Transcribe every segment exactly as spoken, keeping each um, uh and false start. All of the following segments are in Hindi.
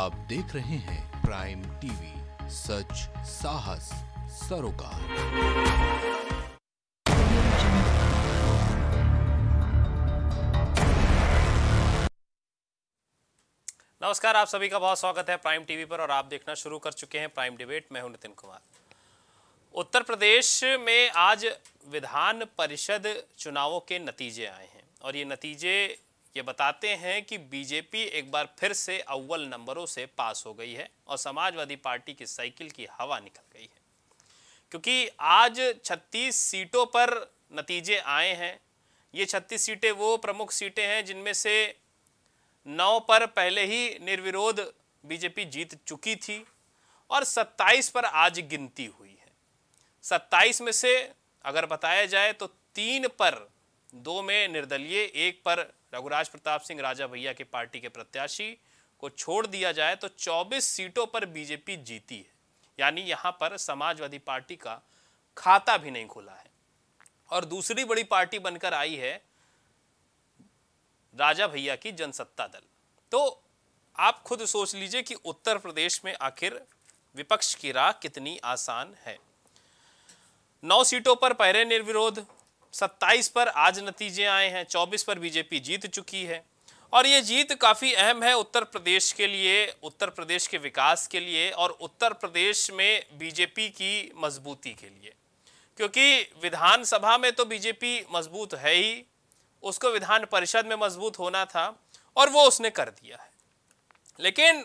आप देख रहे हैं प्राइम टीवी, सच साहस सरोकार। नमस्कार, आप सभी का बहुत स्वागत है प्राइम टीवी पर और आप देखना शुरू कर चुके हैं प्राइम डिबेट। मैं हूं नितिन कुमार। उत्तर प्रदेश में आज विधान परिषद चुनावों के नतीजे आए हैं और ये नतीजे ये बताते हैं कि बीजेपी एक बार फिर से अव्वल नंबरों से पास हो गई है और समाजवादी पार्टी की साइकिल की हवा निकल गई है, क्योंकि आज छत्तीस सीटों पर नतीजे आए हैं। ये छत्तीस सीटें वो प्रमुख सीटें हैं जिनमें से नौ पर पहले ही निर्विरोध बीजेपी जीत चुकी थी और सत्ताईस पर आज गिनती हुई है। सत्ताईस में से अगर बताया जाए तो तीन पर, दो में निर्दलीय, एक पर रघुराज प्रताप सिंह राजा भैया की पार्टी के प्रत्याशी को छोड़ दिया जाए तो चौबीस सीटों पर बीजेपी जीती है। यानी यहां पर समाजवादी पार्टी का खाता भी नहीं खुला है और दूसरी बड़ी पार्टी बनकर आई है राजा भैया की जनसत्ता दल। तो आप खुद सोच लीजिए कि उत्तर प्रदेश में आखिर विपक्ष की राह कितनी आसान है। नौ सीटों पर पहले निर्विरोध, सत्ताईस पर आज नतीजे आए हैं, चौबीस पर बीजेपी जीत चुकी है और ये जीत काफ़ी अहम है उत्तर प्रदेश के लिए, उत्तर प्रदेश के विकास के लिए और उत्तर प्रदेश में बीजेपी की मजबूती के लिए, क्योंकि विधानसभा में तो बीजेपी मजबूत है ही, उसको विधान परिषद में मजबूत होना था और वो उसने कर दिया है। लेकिन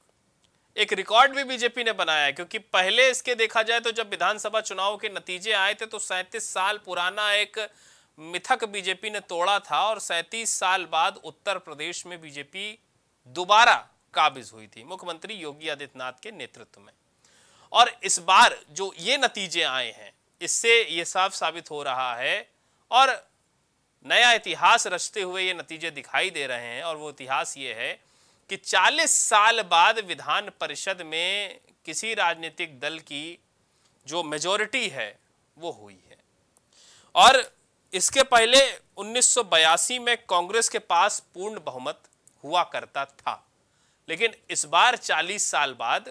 एक रिकॉर्ड भी बीजेपी ने बनाया है, क्योंकि पहले इसके देखा जाए तो जब विधानसभा चुनाव के नतीजे आए थे तो सैंतीस साल पुराना एक मिथक बीजेपी ने तोड़ा था और सैंतीस साल बाद उत्तर प्रदेश में बीजेपी दोबारा काबिज हुई थी मुख्यमंत्री योगी आदित्यनाथ के नेतृत्व में। और इस बार जो ये नतीजे आए हैं इससे ये साफ साबित हो रहा है और नया इतिहास रचते हुए ये नतीजे दिखाई दे रहे हैं। और वो इतिहास ये है कि चालीस साल बाद विधान परिषद में किसी राजनीतिक दल की जो मेजॉरिटी है वो हुई है। और इसके पहले उन्नीस सौ बयासी में कांग्रेस के पास पूर्ण बहुमत हुआ करता था, लेकिन इस बार चालीस साल बाद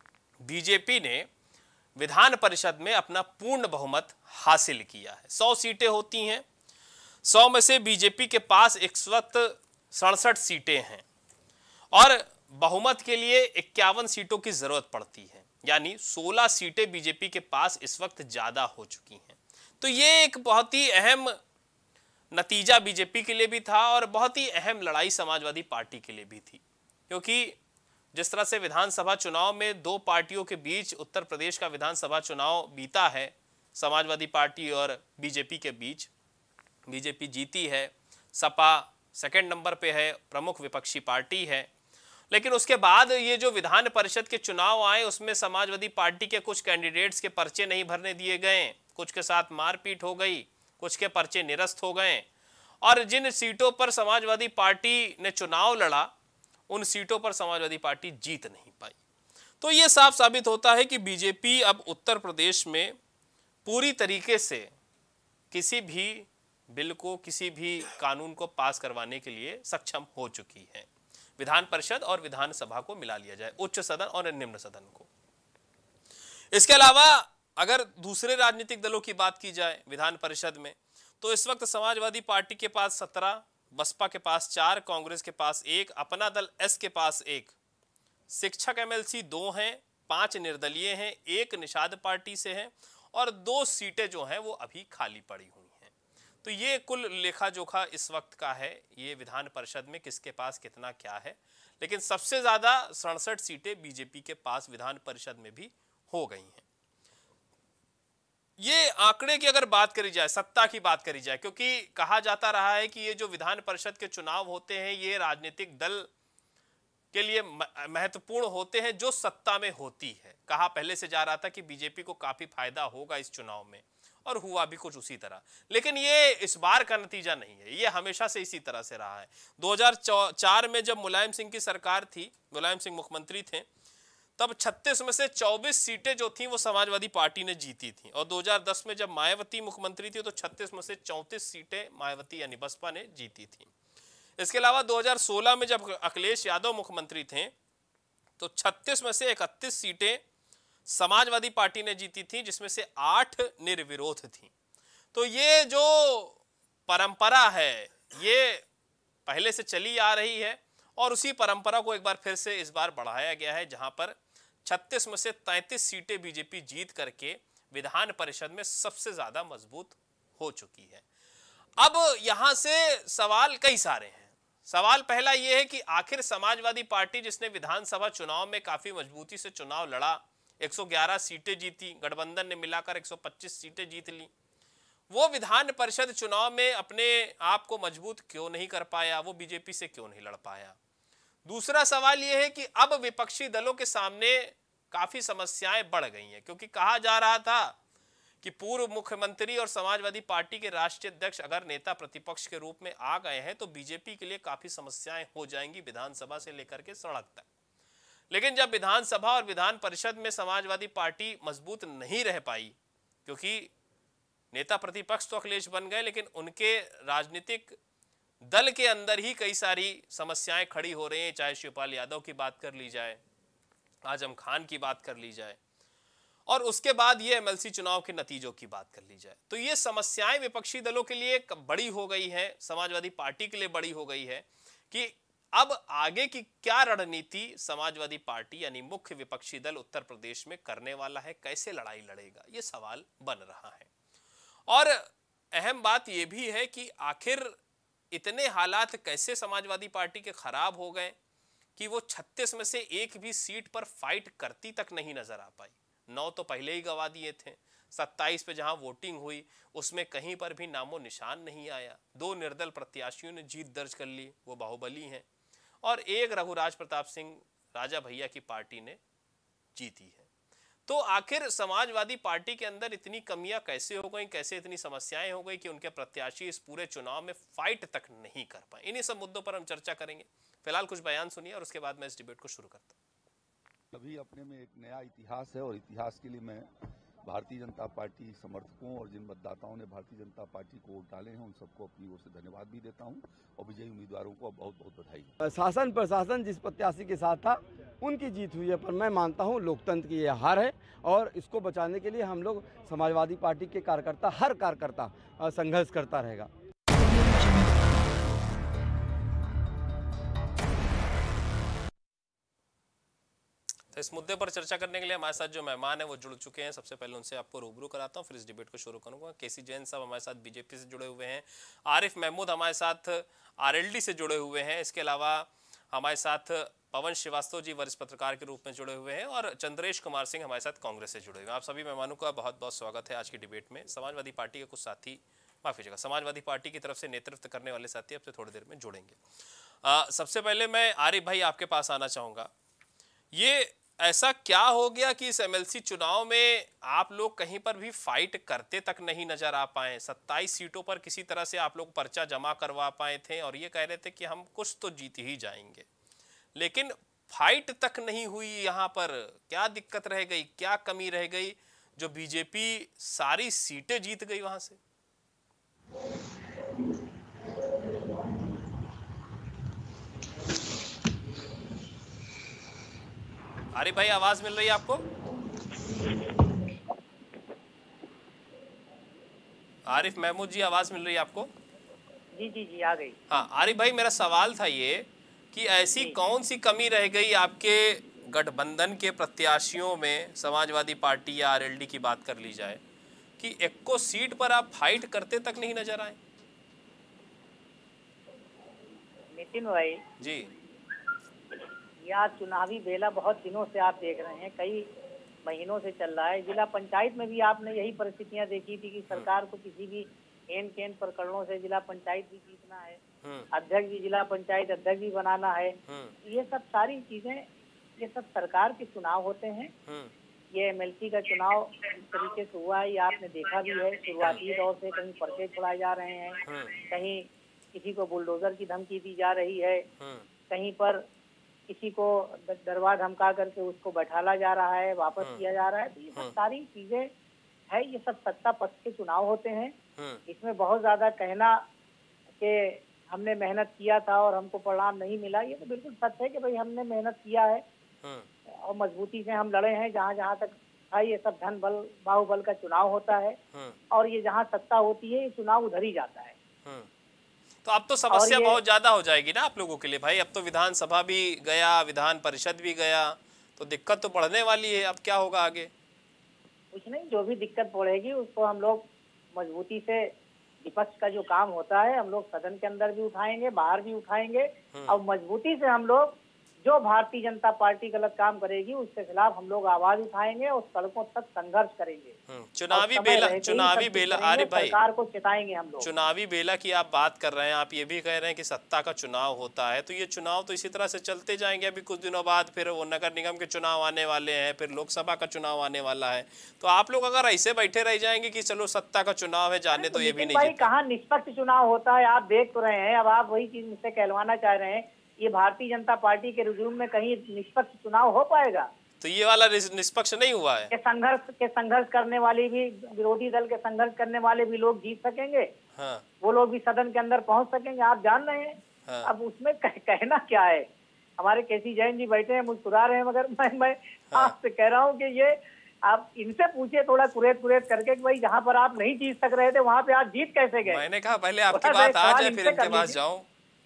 बीजेपी ने विधान परिषद में अपना पूर्ण बहुमत हासिल किया है। सौ सीटें होती हैं, सौ में से बीजेपी के पास इस वक्त सड़सठ सीटें हैं और बहुमत के लिए इक्यावन सीटों की जरूरत पड़ती है, यानी सोलह सीटें बीजेपी के पास इस वक्त ज्यादा हो चुकी हैं। तो ये एक बहुत ही अहम नतीजा बीजेपी के लिए भी था और बहुत ही अहम लड़ाई समाजवादी पार्टी के लिए भी थी, क्योंकि जिस तरह से विधानसभा चुनाव में दो पार्टियों के बीच उत्तर प्रदेश का विधानसभा चुनाव बीता है, समाजवादी पार्टी और बीजेपी के बीच, बीजेपी जीती है, सपा सेकंड नंबर पे है, प्रमुख विपक्षी पार्टी है। लेकिन उसके बाद ये जो विधान परिषद के चुनाव आए उसमें समाजवादी पार्टी के कुछ कैंडिडेट्स के पर्चे नहीं भरने दिए गए, कुछ के साथ मारपीट हो गई, कुछ के पर्चे निरस्त हो गए और जिन सीटों पर समाजवादी पार्टी ने चुनाव लड़ा उन सीटों पर समाजवादी पार्टी जीत नहीं पाई। तो ये साफ साबित होता है कि बीजेपी अब उत्तर प्रदेश में पूरी तरीके से किसी भी बिल को, किसी भी कानून को पास करवाने के लिए सक्षम हो चुकी है। विधान परिषद और विधानसभा को मिला लिया जाए, उच्च सदन और निम्न सदन को। इसके अलावा अगर दूसरे राजनीतिक दलों की बात की जाए विधान परिषद में, तो इस वक्त समाजवादी पार्टी के पास सत्रह, बसपा के पास चार, कांग्रेस के पास एक, अपना दल एस के पास एक, शिक्षक एमएलसी दो हैं, पांच निर्दलीय हैं, एक निषाद पार्टी से है और दो सीटें जो हैं वो अभी खाली पड़ी हुई हैं। तो ये कुल लेखा जोखा इस वक्त का है, ये विधान परिषद में किसके पास कितना क्या है। लेकिन सबसे ज्यादा सड़सठ सीटें बीजेपी के पास विधान परिषद में भी हो गई हैं। ये आंकड़े की अगर बात करी जाए, सत्ता की बात करी जाए, क्योंकि कहा जाता रहा है कि ये जो विधान परिषद के चुनाव होते हैं ये राजनीतिक दल के लिए महत्वपूर्ण होते हैं जो सत्ता में होती है। कहा पहले से जा रहा था कि बीजेपी को काफी फायदा होगा इस चुनाव में और हुआ भी कुछ उसी तरह, लेकिन ये इस बार का नतीजा नहीं है, ये हमेशा से इसी तरह से रहा है। दो हज़ार चार में जब मुलायम सिंह की सरकार थी, मुलायम सिंह मुख्यमंत्री थे, तब छत्तीस में से चौबीस सीटें जो थी वो समाजवादी पार्टी ने जीती थी और दो हज़ार दस में जब मायावती मुख्यमंत्री थी तो छत्तीस में से चौंतीस सीटें मायावती यानी बसपा ने जीती थी। इसके अलावा दो हज़ार सोलह में जब अखिलेश यादव मुख्यमंत्री थे तो छत्तीस में से इकतीस सीटें समाजवादी पार्टी ने जीती थी, जिसमें से आठ निर्विरोध थी। तो ये जो परंपरा है ये पहले से चली आ रही है और उसी परंपरा को एक बार फिर से इस बार बढ़ाया गया है, जहां पर छत्तीस में से तैंतीस सीटें बीजेपी जीत करके विधान परिषद में सबसे ज्यादा मजबूत हो चुकी है। अब यहां से सवाल कई सारे हैं। सवाल पहला यह है कि आखिर समाजवादी पार्टी, जिसने विधानसभा चुनाव में काफी मजबूती से चुनाव लड़ा, एक सौ ग्यारह सीटें जीती, गठबंधन ने मिलाकर एक सौ पच्चीस सीटें जीत ली, वो विधान परिषद चुनाव में अपने आप को मजबूत क्यों नहीं कर पाया, वो बीजेपी से क्यों नहीं लड़ पाया। दूसरा सवाल यह है कि अब विपक्षी दलों के सामने काफी समस्याएं बढ़ गई हैं, क्योंकि कहा जा रहा था कि पूर्व मुख्यमंत्री और समाजवादी पार्टी के राष्ट्रीय अध्यक्ष अगर नेता प्रतिपक्ष के रूप में आ गए हैं तो बीजेपी के लिए काफी समस्याएं हो जाएंगी विधानसभा से लेकर के सड़क तक। लेकिन जब विधानसभा और विधान परिषद में समाजवादी पार्टी मजबूत नहीं रह पाई, क्योंकि नेता प्रतिपक्ष तो अखिलेश बन गए, लेकिन उनके राजनीतिक दल के अंदर ही कई सारी समस्याएं खड़ी हो रही हैं, चाहे शिवपाल यादव की बात कर ली जाए, आजम खान की बात कर ली जाए, और उसके बाद ये एमएलसी चुनाव के नतीजों की बात कर ली जाए। तो ये समस्याएं विपक्षी दलों के लिए बड़ी हो गई है, समाजवादी पार्टी के लिए बड़ी हो गई है कि अब आगे की क्या रणनीति समाजवादी पार्टी यानी मुख्य विपक्षी दल उत्तर प्रदेश में करने वाला है, कैसे लड़ाई लड़ेगा, ये सवाल बन रहा है। और अहम बात यह भी है कि आखिर इतने हालात कैसे समाजवादी पार्टी के खराब हो गए कि वो छत्तीस में से एक भी सीट पर फाइट करती तक नहीं नजर आ पाई। नौ तो पहले ही गंवा दिए थे, सत्ताईस पे जहां वोटिंग हुई उसमें कहीं पर भी नामो निशान नहीं आया। दो निर्दल प्रत्याशियों ने जीत दर्ज कर ली, वो बाहुबली हैं, और एक रघुराज प्रताप सिंह राजा भैया की पार्टी ने जीती है। तो आखिर समाजवादी पार्टी के अंदर इतनी कमियां कैसे हो गई, कैसे इतनी समस्याएं हो गई कि उनके प्रत्याशी इस पूरे चुनाव में फाइट तक नहीं कर पाए। इन्हीं सब मुद्दों पर हम चर्चा करेंगे। फिलहाल कुछ बयान सुनिए और उसके बाद मैं इस डिबेट को शुरू करता हूं। अभी अपने में एक नया इतिहास है और इतिहास के लिए मैं भारतीय जनता पार्टी समर्थकों और जिन मतदाताओं ने भारतीय जनता पार्टी को वोट डाले हैं उन सबको अपनी ओर से धन्यवाद भी देता हूं और विजयी उम्मीदवारों को बहुत बहुत बधाई। शासन प्रशासन जिस प्रत्याशी के साथ था उनकी जीत हुई है, पर मैं मानता हूं लोकतंत्र की यह हार है और इसको बचाने के लिए हम लोग समाजवादी पार्टी के कार्यकर्ता, हर कार्यकर्ता संघर्ष करता रहेगा। तो इस मुद्दे पर चर्चा करने के लिए हमारे साथ जो मेहमान है वो जुड़ चुके हैं। सबसे पहले उनसे आपको रूबरू कराता हूं, फिर इस डिबेट को शुरू करूंगा। केसी जैन साहब हमारे साथ बीजेपी से जुड़े हुए हैं, आरिफ महमूद हमारे साथ आरएलडी से जुड़े हुए हैं, इसके अलावा हमारे साथ पवन श्रीवास्तव जी वरिष्ठ पत्रकार के रूप में जुड़े हुए हैं, और चंद्रेश कुमार सिंह हमारे साथ कांग्रेस से जुड़े हुए हैं। आप सभी मेहमानों का बहुत बहुत स्वागत है आज की डिबेट में। समाजवादी पार्टी के कुछ साथी, माफ कीजिएगा, समाजवादी पार्टी की तरफ से नेतृत्व करने वाले साथी आपसे थोड़ी देर में जुड़ेंगे। आ, सबसे पहले मैं आरिफ भाई आपके पास आना चाहूँगा। ये ऐसा क्या हो गया कि इस एमएलसी चुनाव में आप लोग कहीं पर भी फाइट करते तक नहीं नजर आ पाए? सत्ताईस सीटों पर किसी तरह से आप लोग पर्चा जमा करवा पाए थे और ये कह रहे थे कि हम कुछ तो जीत ही जाएंगे, लेकिन फाइट तक नहीं हुई। यहाँ पर क्या दिक्कत रह गई, क्या कमी रह गई जो बीजेपी सारी सीटें जीत गई वहां से? आरिफ भाई आवाज मिल रही है आपको? आरिफ महमूद जी आवाज मिल रही है आपको? जी जी जी आ गई। हाँ आरिफ भाई, मेरा सवाल था ये कि ऐसी कौन सी कमी रह गई आपके गठबंधन के प्रत्याशियों में, समाजवादी पार्टी या आरएलडी की बात कर ली जाए, कि एक को सीट पर आप फाइट करते तक नहीं नजर आए? नितिन भाई जी, यह चुनावी बेला बहुत दिनों से आप देख रहे हैं, कई महीनों से चल रहा है। जिला पंचायत में भी आपने यही परिस्थितियां देखी थी कि सरकार को किसी भी हेन केन प्रकरणों से जिला पंचायत भी जीतना है, अध्यक्ष भी, जिला पंचायत अध्यक्ष भी बनाना है। ये सब सारी चीजें, ये सब सरकार के चुनाव होते हैं। ये एमएलसी का चुनाव इस तरीके से हुआ है, ये आपने देखा भी है। शुरुआती दौर से कहीं पर्चे छुड़ाए जा रहे हैं, कहीं किसी को बुलडोजर की धमकी दी जा रही है, कहीं पर किसी को दरबार धमका करके उसको बैठाला जा रहा है, वापस किया जा रहा है। तो ये सब सारी चीजें है, ये सब सत्ता पक्ष के चुनाव होते हैं। इसमें बहुत ज्यादा कहना कि हमने मेहनत किया था और हमको परिणाम नहीं मिला, ये तो बिल्कुल सच है कि भाई हमने मेहनत किया है, और मजबूती से हम लड़े हैं। जहाँ जहाँ तक है ये सब धन बल बाहुबल का चुनाव होता है, और ये जहाँ सत्ता होती है ये चुनाव उधर ही जाता है। तो अब तो समस्या बहुत ज्यादा हो जाएगी ना आप लोगों के लिए भाई। अब तो विधानसभा भी गया, विधान परिषद भी गया, तो दिक्कत तो बढ़ने वाली है। अब क्या होगा आगे? कुछ नहीं, जो भी दिक्कत पड़ेगी उसको हम लोग मजबूती से, विपक्ष का जो काम होता है हम लोग सदन के अंदर भी उठाएंगे, बाहर भी उठाएंगे, और मजबूती से हम लोग जो भारतीय जनता पार्टी गलत काम करेगी उसके खिलाफ हम लोग आवाज उठाएंगे और सड़कों तक संघर्ष करेंगे। चुनावी बेला, चुनावी बेला आरिफ भाई, सरकार को चिताएंगे हम लोग। चुनावी बेला की आप बात कर रहे हैं, आप ये भी कह रहे हैं कि सत्ता का चुनाव होता है, तो ये चुनाव तो इसी तरह से चलते जाएंगे। अभी कुछ दिनों बाद फिर वो नगर निगम के चुनाव आने वाले हैं, फिर लोकसभा का चुनाव आने वाला है। तो आप लोग अगर ऐसे बैठे रह जाएंगे कि चलो सत्ता का चुनाव है, जाने तो ये भी नहीं भाई, कहाँ निष्पक्ष चुनाव होता है? आप देख तो रहे हैं। अब आप वही चीज मुझसे कहलवाना चाह रहे हैं, ये भारतीय जनता पार्टी के रिज्यूम में कहीं निष्पक्ष चुनाव हो पाएगा? तो ये वाला निष्पक्ष नहीं हुआ है। के संघर्ष के संघर्ष करने वाले भी, विरोधी दल के संघर्ष करने वाले भी लोग जीत सकेंगे। हाँ। वो लोग भी सदन के अंदर पहुंच सकेंगे, आप जान रहे हैं। हाँ। अब उसमें कह, कहना क्या है? हमारे केसी जैन जी बैठे हैं, मुस्कुरा रहे हैं, मगर मैं मैं हाँ। आपसे कह रहा हूँ कि ये आप इनसे पूछिए थोड़ा कुरेद कुरेद करके कि भाई जहाँ पर आप नहीं जीत सक रहे थे वहाँ पे आप जीत कैसे गए? मैंने कहा पहले आपकी बात आ जाए फिर इनके पास जाऊं।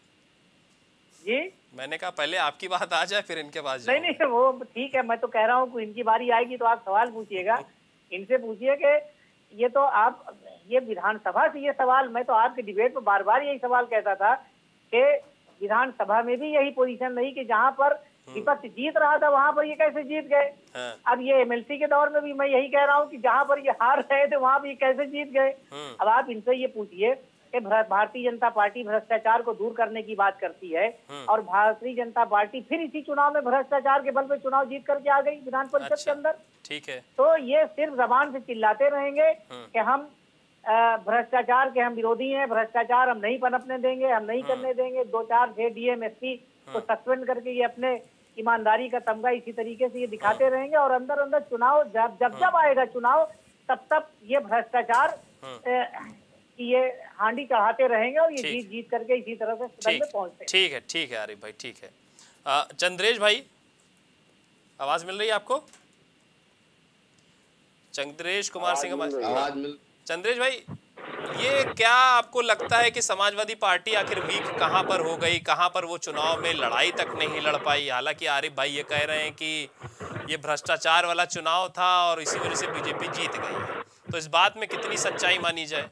जी, मैंने कहा पहले आपकी बात आ जाए फिर इनके पास जाऊं। नहीं नहीं, वो ठीक है, मैं तो कह रहा हूँ कि इनकी बारी आएगी तो आप सवाल पूछिएगा, इनसे पूछिए कि ये तो आप, ये विधानसभा से ये सवाल, मैं तो आपके डिबेट में बार बार यही सवाल कहता था कि विधानसभा में भी यही पोजीशन रही कि जहाँ पर विपक्ष जीत रहा था वहाँ पर ये कैसे जीत गए। हाँ। अब ये एमएलसी के दौर में भी मैं यही कह रहा हूँ कि जहाँ पर ये हार रहे थे वहाँ पर ये कैसे जीत गए। अब आप इनसे ये पूछिए कि भारतीय जनता पार्टी भ्रष्टाचार को दूर करने की बात करती है, और भारतीय जनता पार्टी फिर इसी चुनाव में भ्रष्टाचार के बल पर चुनाव जीत करके आ गई विधान परिषद अच्छा, के अंदर। ठीक है, तो ये सिर्फ जबान से चिल्लाते रहेंगे कि हम भ्रष्टाचार के हम विरोधी हैं, भ्रष्टाचार हम नहीं पनपने देंगे, हम नहीं करने देंगे। दो चार छह डीएम एसपी को सस्पेंड करके ये अपने ईमानदारी का तमगा इसी तरीके से ये दिखाते रहेंगे, और अंदर अंदर चुनाव जब जब जब आएगा चुनाव तब तब ये भ्रष्टाचार कि ये हांडी चढ़ाते रहेंगे और ये जीत जीत करके इसी तरह से सदन में पहुंचते हैं। ठीक है, ठीक है आरिफ भाई, ठीक है। चंद्रेश भाई, आवाज मिल रही है आपको? चंद्रेश कुमार सिंह, आवाज मिल चंद्रेश भाई, ये क्या आपको लगता है कि समाजवादी पार्टी आखिर वीक कहां पर हो गई, कहां पर वो चुनाव में लड़ाई तक नहीं लड़ पाई? हालांकि आरिफ भाई ये कह रहे हैं कि ये भ्रष्टाचार वाला चुनाव था और इसी वजह से बीजेपी जीत गई है, तो इस बात में कितनी सच्चाई मानी जाए?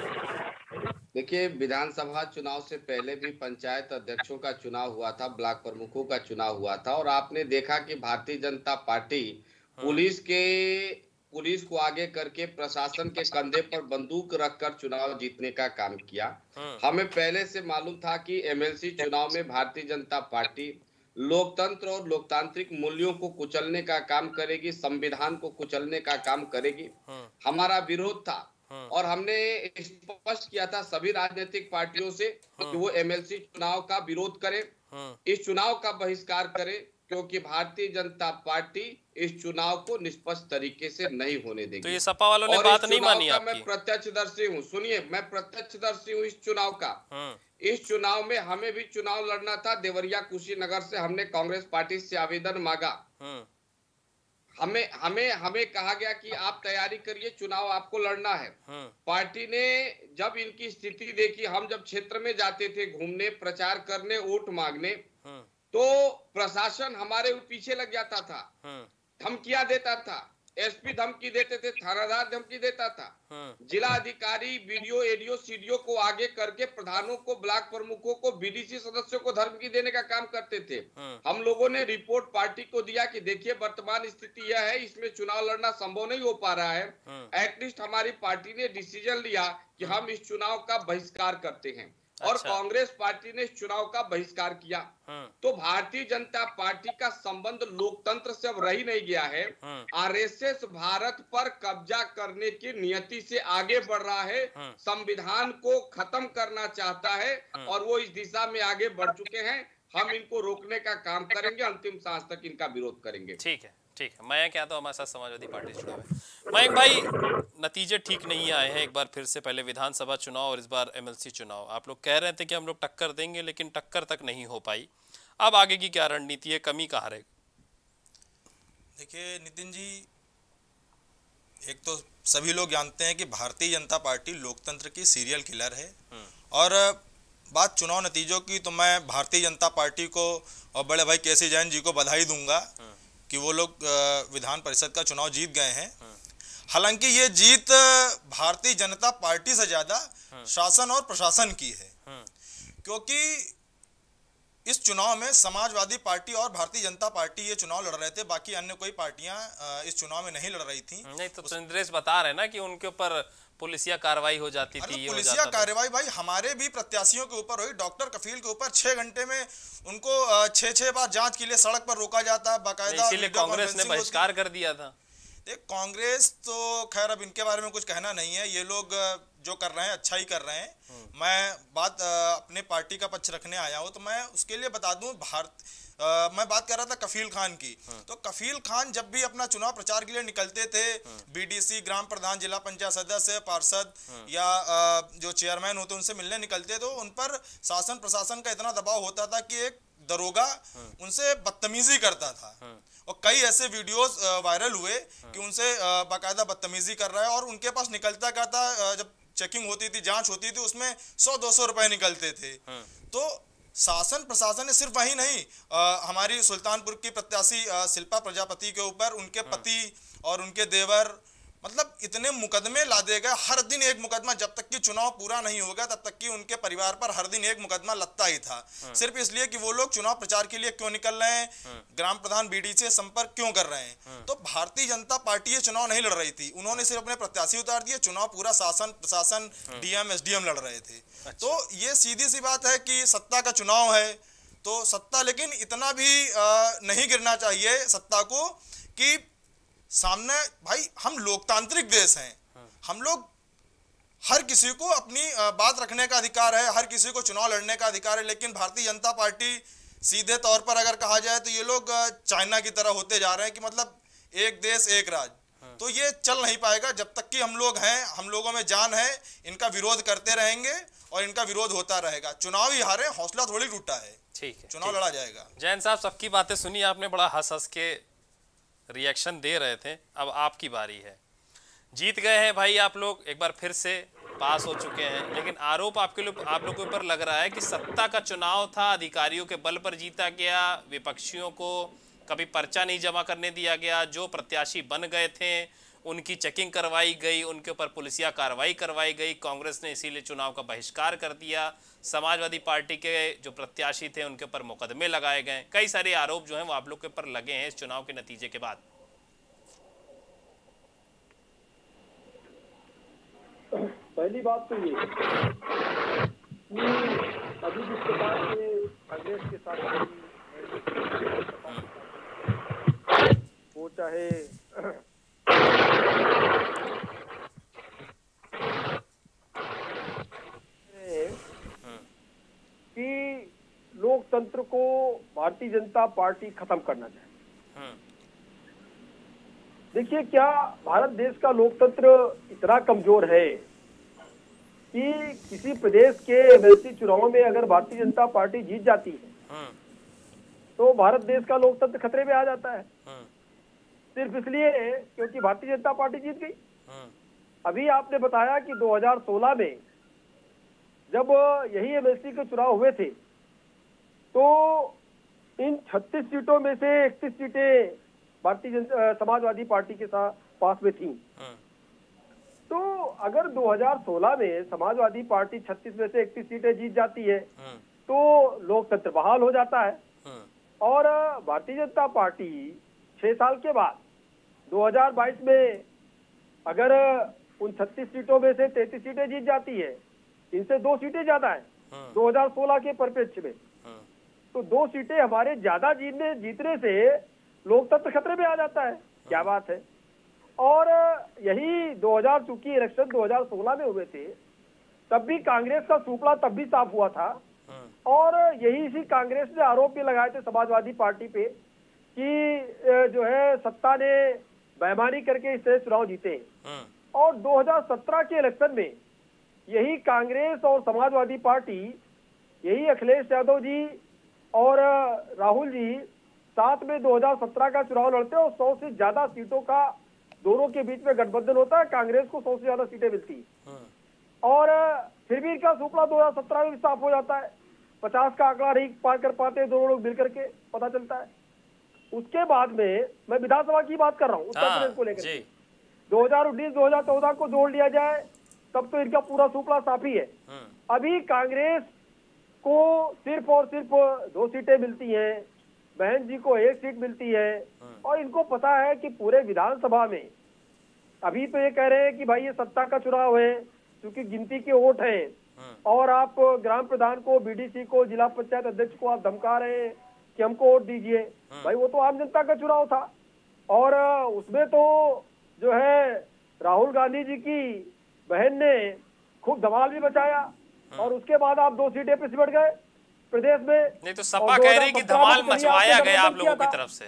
देखिए, विधानसभा चुनाव से पहले भी पंचायत अध्यक्षों का चुनाव हुआ था, ब्लॉक प्रमुखों का चुनाव हुआ था, और आपने देखा कि भारतीय जनता पार्टी पुलिस के पुलिस को आगे करके प्रशासन के कंधे पर बंदूक रखकर चुनाव जीतने का काम किया। हमें पहले से मालूम था कि एमएलसी चुनाव में भारतीय जनता पार्टी लोकतंत्र और लोकतांत्रिक मूल्यों को कुचलने का काम करेगी, संविधान को कुचलने का काम करेगी। हमारा विरोध था और हमने स्पष्ट किया था सभी राजनीतिक पार्टियों से कि वो एमएलसी चुनाव का विरोध करें, इस चुनाव का बहिष्कार करें, क्योंकि भारतीय जनता पार्टी इस चुनाव को निष्पक्ष तरीके से नहीं होने देगी। तो ये सपा वालों ने बात नहीं मानी आपकी? मैं प्रत्यक्षदर्शी हूँ, सुनिए, मैं प्रत्यक्षदर्शी हूँ इस चुनाव का। इस चुनाव में हमें भी चुनाव लड़ना था। देवरिया कुशीनगर से हमने कांग्रेस पार्टी से आवेदन मांगा। हमें हमें हमें कहा गया कि आप तैयारी करिए, चुनाव आपको लड़ना है। पार्टी ने जब इनकी स्थिति देखी, हम जब क्षेत्र में जाते थे घूमने, प्रचार करने, वोट मांगने, तो प्रशासन हमारे पीछे लग जाता था, धमकियां देता था, एसपी धमकी देते थे, थानादार धमकी देता था, जिला अधिकारी बीडीओ एडीओ सीडीओ को आगे करके प्रधानों को, ब्लॉक प्रमुखों को, बीडीसी सदस्यों को धमकी देने का काम करते थे। हम लोगों ने रिपोर्ट पार्टी को दिया कि देखिए वर्तमान स्थिति यह है, इसमें चुनाव लड़ना संभव नहीं हो पा रहा है। एटलीस्ट हमारी पार्टी ने डिसीजन लिया कि हम इस चुनाव का बहिष्कार करते हैं, और अच्छा। कांग्रेस पार्टी ने इस चुनाव का बहिष्कार किया। तो भारतीय जनता पार्टी का संबंध लोकतंत्र से अब रही नहीं गया है। आरएसएस भारत पर कब्जा करने की नियति से आगे बढ़ रहा है, संविधान को खत्म करना चाहता है, और वो इस दिशा में आगे बढ़ चुके हैं। हम इनको रोकने का काम करेंगे, अंतिम सांस तक इनका विरोध करेंगे। ठीक है, ठीक है। मैं क्या तो हमारे साथ समाजवादी पार्टी से जुड़ा है। मयंक भाई, नतीजे ठीक नहीं आए हैं एक बार फिर से, पहले विधानसभा चुनाव और इस बार एमएलसी चुनाव। आप लोग कह रहे थे कि हम लोग टक्कर देंगे, लेकिन टक्कर तक नहीं हो पाई। अब आगे की क्या रणनीति है, कमी कहाँ रहेगी? देखिए नितिन जी, एक तो सभी लोग जानते हैं कि भारतीय जनता पार्टी लोकतंत्र की सीरियल किलर है, और बात चुनाव नतीजों की तो मैं भारतीय जनता पार्टी को और बड़े भाई केसी जैन जी को बधाई दूंगा कि वो लोग विधान परिषद का चुनाव जीत गए हैं। हालांकि ये जीत भारतीय जनता पार्टी से ज़्यादा शासन और प्रशासन की है, क्योंकि इस चुनाव में समाजवादी पार्टी और भारतीय जनता पार्टी ये चुनाव लड़ रहे थे, बाकी अन्य कोई पार्टियां इस चुनाव में नहीं लड़ रही थी। नहीं तो चंद्रेश बता रहे ना कि उनके ऊपर पुलिसिया कार्रवाई हो जाती थी। पुलिसिया कार्रवाई भाई हमारे भी प्रत्याशियों के ऊपर हुई। डॉक्टर कफील के ऊपर छह घंटे में उनको छह छह बार जांच के लिए सड़क पर रोका जाता है, बाकायदा। इसीलिए कांग्रेस ने बहिष्कार कर दिया था। देख, कांग्रेस तो खैर अब इनके बारे में कुछ कहना नहीं है, ये लोग जो कर रहे हैं अच्छा ही कर रहे हैं। मैं बात अपने पार्टी का पक्ष रखने आया हूँ, तो मैं उसके लिए बता दूं, भारत आ, मैं बात कर रहा था कफील खान की। तो कफील खान जब भी अपना चुनाव प्रचार के लिए निकलते थे, बीडीसी, ग्राम प्रधान, जिला पंचायत सदस्य, पार्षद या आ, जो चेयरमैन होते उनसे मिलने निकलते, तो उन पर शासन प्रशासन का इतना दबाव होता था कि एक दरोगा उनसे बदतमीजी करता था। और कई ऐसे वीडियोस वायरल हुए कि उनसे बाकायदा बदतमीजी कर रहा है, और उनके पास निकलता क्या था, जब चेकिंग होती थी, जांच होती थी, उसमें सौ दो सौ रुपए निकलते थे। तो शासन प्रशासन ने सिर्फ वही नहीं, आ, हमारी सुल्तानपुर की प्रत्याशी शिल्पा प्रजापति के ऊपर उनके पति और उनके देवर, मतलब इतने मुकदमे ला दे गए, हर दिन एक मुकदमा, जब तक कि चुनाव पूरा नहीं होगा तब तक कि उनके परिवार पर हर दिन एक मुकदमा लगता ही था, सिर्फ इसलिए कि वो लोग चुनाव प्रचार के लिए क्यों निकल रहे हैं, ग्राम प्रधान बीडीसी से संपर्क क्यों कर रहे हैं। तो भारतीय जनता पार्टी ये चुनाव नहीं लड़ रही थी, उन्होंने सिर्फ अपने प्रत्याशी उतार दिए, चुनाव पूरा शासन प्रशासन डीएम एसडीएम लड़ रहे थे। तो ये सीधी सी बात है कि सत्ता का चुनाव है, तो सत्ता, लेकिन इतना भी नहीं गिरना चाहिए सत्ता को कि सामने, भाई हम लोकतांत्रिक देश हैं, हम लोग, हर किसी को अपनी बात रखने का अधिकार है, हर किसी को चुनाव लड़ने का अधिकार है। लेकिन भारतीय जनता पार्टी सीधे तौर पर अगर कहा जाए तो ये लोग चाइना की तरह होते जा रहे हैं कि मतलब एक देश एक राज। तो ये चल नहीं पाएगा जब तक कि हम लोग हैं, हम लोगों में जान है, इनका विरोध करते रहेंगे और इनका विरोध होता रहेगा। चुनाव ही हारे, हौसला थोड़ी टूटा है। ठीक है, चुनाव लड़ा जाएगा। जैन साहब, सबकी बातें सुनी आपने, बड़ा हंस हंस के रिएक्शन दे रहे थे। अब आपकी बारी है। जीत गए हैं भाई आप लोग, एक बार फिर से पास हो चुके हैं, लेकिन आरोप आपके लोग आप लोगों के ऊपर लग रहा है कि सत्ता का चुनाव था, अधिकारियों के बल पर जीता गया, विपक्षियों को कभी पर्चा नहीं जमा करने दिया गया, जो प्रत्याशी बन गए थे उनकी चेकिंग करवाई गई, उनके ऊपर पुलिसिया कार्रवाई करवाई गई, कांग्रेस ने इसीलिए चुनाव का बहिष्कार कर दिया, समाजवादी पार्टी के जो प्रत्याशी थे उनके ऊपर मुकदमे लगाए गए। कई सारे आरोप जो हैं वो आप लोग के ऊपर लगे हैं इस चुनाव के नतीजे के बाद। पहली बात तो ये कि अभी जिस प्रकार से कांग्रेस के साथ वो चाहे कि लोकतंत्र को भारतीय जनता पार्टी खत्म करना चाहे। देखिए, क्या भारत देश का लोकतंत्र इतना कमजोर है कि किसी प्रदेश के एमएलसी चुनाव में अगर भारतीय जनता पार्टी जीत जाती है तो भारत देश का लोकतंत्र खतरे में आ जाता है, सिर्फ इसलिए क्योंकि भारतीय जनता पार्टी जीत गई। अभी आपने बताया कि दो हज़ार सोलह में जब यही एमएलसी के चुनाव हुए थे तो इन छत्तीस सीटों में से इकतीस सीटें भारतीय जनता समाजवादी पार्टी के साथ पास में थी। तो अगर दो हज़ार सोलह में समाजवादी पार्टी छत्तीस में से इकतीस सीटें जीत जाती है तो लोकतंत्र बहाल हो जाता है, और भारतीय जनता पार्टी छह साल के बाद दो हज़ार बाईस में अगर उन छत्तीस सीटों में से तैंतीस सीटें जीत जाती है, इनसे दो सीटें ज्यादा है दो हज़ार सोलह के परिप्रेक्ष्य में, तो दो सीटें हमारे ज्यादा जीतने जीतने से लोकतंत्र खतरे में आ जाता है। क्या बात है। और यही दो हज़ार चूंकि इलेक्शन दो हज़ार सोलह में हुए थे, तब भी कांग्रेस का सूपड़ा तब भी साफ हुआ था, और यही इसी कांग्रेस ने आरोप भी लगाए थे समाजवादी पार्टी पे कि जो है सत्ता ने बेईमानी करके इससे चुनाव जीते। और दो हज़ार सत्रह के इलेक्शन में यही कांग्रेस और समाजवादी पार्टी, यही अखिलेश यादव जी और राहुल जी सात में दो हज़ार सत्रह का चुनाव लड़ते हैं और सौ से ज्यादा सीटों का दोनों के बीच में गठबंधन होता है, कांग्रेस को सौ से ज्यादा सीटें मिलती है और फिर भी इनका सुपड़ा दो हजार सत्रह में भी साफ हो जाता है, पचास का आंकड़ा नहीं पार कर पाते दोनों लोग मिलकर के, पता चलता है। उसके बाद में मैं विधानसभा की बात कर रहा हूँ उत्तर प्रदेश को लेकर, दो हजार उन्नीस दो हजार चौदह को जोड़ लिया जाए तब तो इनका पूरा सुपड़ा साफ ही है। अभी कांग्रेस को सिर्फ और सिर्फ दो सीटें मिलती हैं, बहन जी को एक सीट मिलती है और इनको पता है कि पूरे विधानसभा में अभी तो ये कह रहे हैं कि भाई ये सत्ता का चुनाव है क्योंकि गिनती के वोट हैं और आप ग्राम प्रधान को, बीडीसी को, जिला पंचायत अध्यक्ष को आप धमका रहे हैं कि हमको वोट दीजिए। भाई वो तो आम जनता का चुनाव था और उसमें तो जो है राहुल गांधी जी की बहन ने खूब धमाल भी मचाया और उसके बाद आप दो सीटें पे सिमट गए प्रदेश में। नहीं तो सपा कह रही कि धमाल मचवाया गया आप लोगों की तरफ से।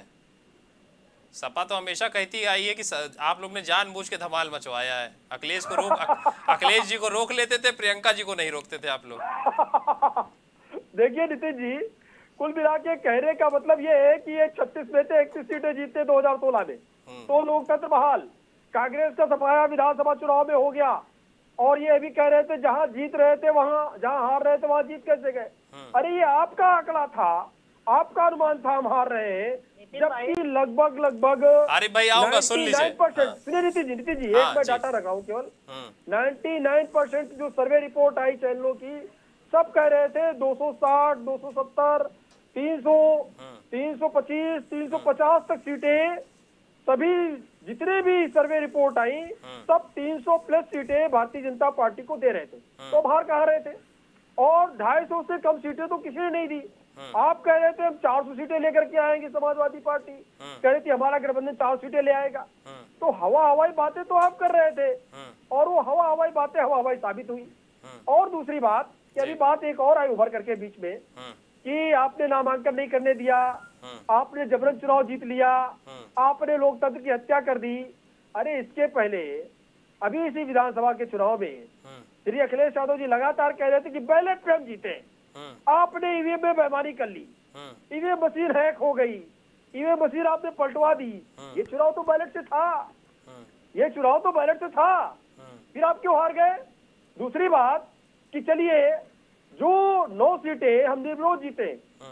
सपा तो हमेशा कहती आई है कि आप लोग ने जानबूझ के धमाल मचवाया है। अखिलेश को रोक अखिलेश जी को रोक लेते थे, प्रियंका जी को नहीं रोकते थे आप लोग। देखिए नितिन जी, कुल मिला के कहने का मतलब ये है कि ये छत्तीस में से इकतीस सीटें जीतते दो हजार सोलह में तो लोकतंत्र बहाल। कांग्रेस का सफाया विधानसभा चुनाव में हो गया और ये अभी कह रहे थे जहां जीत रहे थे वहां, जहां हार रहे थे वहां जीत कैसे गए। अरे ये आपका आंकड़ा था, आपका अनुमान था हम हार रहे हैं, जबकि लगभग लगभग अरे भाई आऊंगा सुन लीजिए परसेंट सुनिए नितिन जी नितिन जी एक मैं डाटा रखा हूँ केवल निन्यानवे परसेंट जो सर्वे रिपोर्ट आई चैनलों की सब कह रहे थे दो सौ साठ, दो सौ सत्तर, तीन सौ, तीन सौ पच्चीस, तीन सौ पचास तक सीटें, सभी जितने भी सर्वे रिपोर्ट आई सब तीन सौ प्लस सीटें भारतीय जनता पार्टी को दे रहे थे तो बाहर कहा रहे थे और ढाई सौ से कम सीटें तो किसी ने नहीं दी। आप कह रहे थे हम चार सौ सीटें लेकर के आएंगे, समाजवादी पार्टी कह रही थी हमारा गठबंधन चार सीटें ले आएगा। तो हवा हवाई बातें तो आप कर रहे थे और वो हवा हवाई बातें हवा हवाई साबित हुई। और दूसरी बात कि अभी बात एक और आई उभर करके बीच में कि आपने नामांकन नहीं करने दिया, आपने जबरन चुनाव जीत लिया, आपने लोकतंत्र की हत्या कर दी। अरे इसके पहले अभी इसी विधानसभा के चुनाव में श्री अखिलेश यादव जी लगातार कह रहे थे कि बैलेट पे हम जीते, आपने ईवीएम में बेईमानी कर ली, ईवीएम मशीन हैक हो गई, ईवीएम मशीन आपने पलटवा दी। ये चुनाव तो बैलेट से था, ये चुनाव तो बैलेट से था, फिर आप क्यों हार गए। दूसरी बात कि चलिए जो नौ सीटें हम निर्विरोध जीते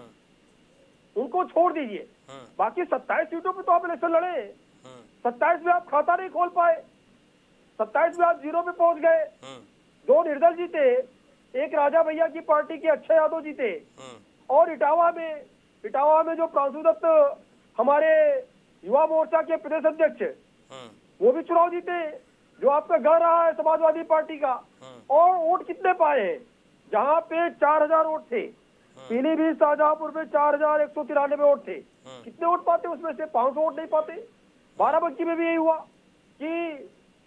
उनको छोड़ दीजिए, बाकी सत्ताईस सीटों पे तो आप इलेक्शन लड़े, सत्ताईस में आप खाता नहीं खोल पाए, सत्ताईस में आप जीरो पे पहुंच गए, दो निर्दल जीते, एक राजा भैया की पार्टी के अक्षय यादव जीते और इटावा में इटावा में जो प्रांशु दत्त हमारे युवा मोर्चा के प्रदेश अध्यक्ष वो भी चुनाव जीते जो आपका गढ़ रहा है समाजवादी पार्टी का। और वोट कितने पाए हैं, जहाँ पे चार हजार वोट थे, पीलीभीत शाहजहांपुर में चार हजार एक सौ तिरानवे वोट थे, कितने वोट पाते उसमें से पांच सौ वोट नहीं पाते। बाराबंकी में भी यही हुआ कि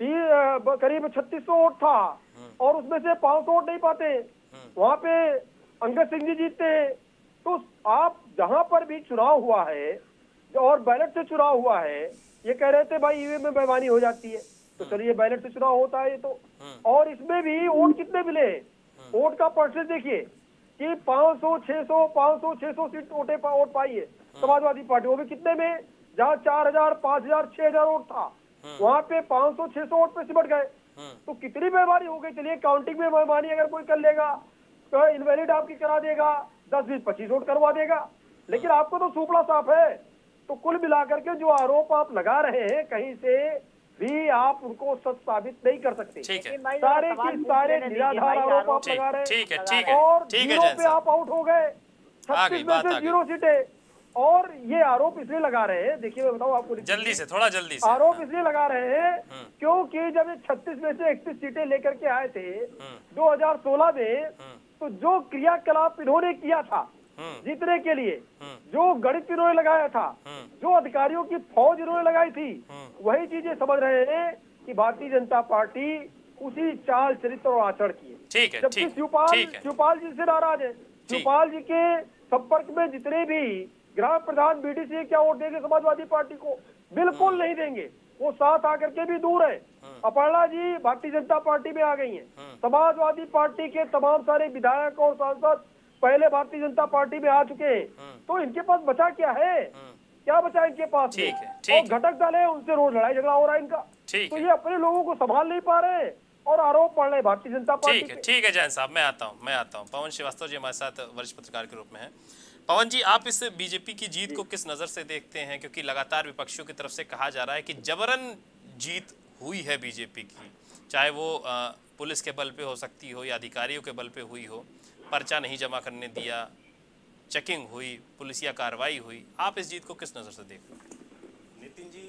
करीब छत्तीस सौ वोट था और उसमें से पांच सौ वोट नहीं पाते, वहां पे अंगद सिंह जी जीतते हैं। तो आप जहां पर भी चुनाव हुआ है और बैलेट से चुनाव हुआ है, ये कह रहे थे भाई ईवीएम में बेईमानी हो जाती है, तो चलिए बैलेट से चुनाव होता है ये तो। और इसमें भी वोट कितने मिले, वोट का परसेंट देखिए कि पाँच सौ, छह सौ, पाँच सौ, छह सौ सीट वोटे वोट पाई है समाजवादी पार्टी, वो भी कितने में, जहाँ चार हजार, पांच हजार, छह हजार वोट था वहाँ पे पाँच सौ, छह सौ वोट पे सिमट गए। तो कितनी बेईमानी हो गई। चलिए काउंटिंग में बेईमानी अगर कोई कर लेगा तो इनवैलिड आपकी करा देगा, दस बीस पच्चीस वोट करवा देगा, लेकिन आपको तो सुपड़ा साफ है। तो कुल मिलाकर के जो आरोप आप लगा रहे हैं कहीं से भी आप उनको सच साबित नहीं कर सकते। ठीक है। सारे के सारे निराधार आरोप आप लगा रहे हैं। ठीक है, ठीक है, और ठीक है, जीरो पे आप आउट हो गए, छत्तीस में से जीरो सीटें। और ये आरोप इसलिए लगा रहे हैं, देखिए मैं बताऊं आपको जल्दी से, थोड़ा जल्दी से। आरोप इसलिए लगा रहे हैं क्योंकि जब ये छत्तीस में से इकतीस सीटें लेकर के आए थे दो हजार सोलह में, तो जो क्रियाकलाप इन्होंने किया था जीतने के लिए, जो गणित इन्होंने लगाया था, जो अधिकारियों की फौज इन्होंने लगाई थी, वही चीजें समझ रहे हैं कि भारतीय जनता पार्टी उसी चाल चरित्र और आचरण की है। ठीक है, जबकि शिवपाल शिवपाल जी से नाराज है। शिवपाल जी के संपर्क में जितने भी ग्राम प्रधान, बीडीसी क्या वोट देंगे समाजवादी पार्टी को, बिल्कुल नहीं देंगे, वो साथ आकर के भी दूर है। अपर्णा जी भारतीय जनता पार्टी में आ गई हैं, समाजवादी पार्टी के तमाम सारे विधायक और सांसद पहले भारतीय जनता पार्टी में आ चुके हैं, तो इनके पास बचा क्या है। क्या बचा इनके पास? ठीक है, और ठीक है। घटक दल है, उनसे रोज लड़ाई झगड़ा हो रहा है इनका। ठीक तो है। ये अपने लोगों को संभाल नहीं पा रहे और आरोप पड़ रहे भारतीय जनता पार्टी ठीक है, पे। ठीक है जैन साहब, मैं आता हूँ मैं आता हूँ पवन श्रीवास्तव जी हमारे साथ वरिष्ठ पत्रकार के रूप में हैं। पवन जी, आप इस बीजेपी की जीत को किस नज़र से देखते हैं? क्योंकि लगातार विपक्षियों की तरफ से कहा जा रहा है कि जबरन जीत हुई है बीजेपी की, चाहे वो आ, पुलिस के बल पे हो सकती हो या अधिकारियों के बल पे हुई हो, पर्चा नहीं जमा करने दिया, चेकिंग हुई, पुलिसिया कार्रवाई हुई। आप इस जीत को किस नज़र से देखते हैं? नितिन जी,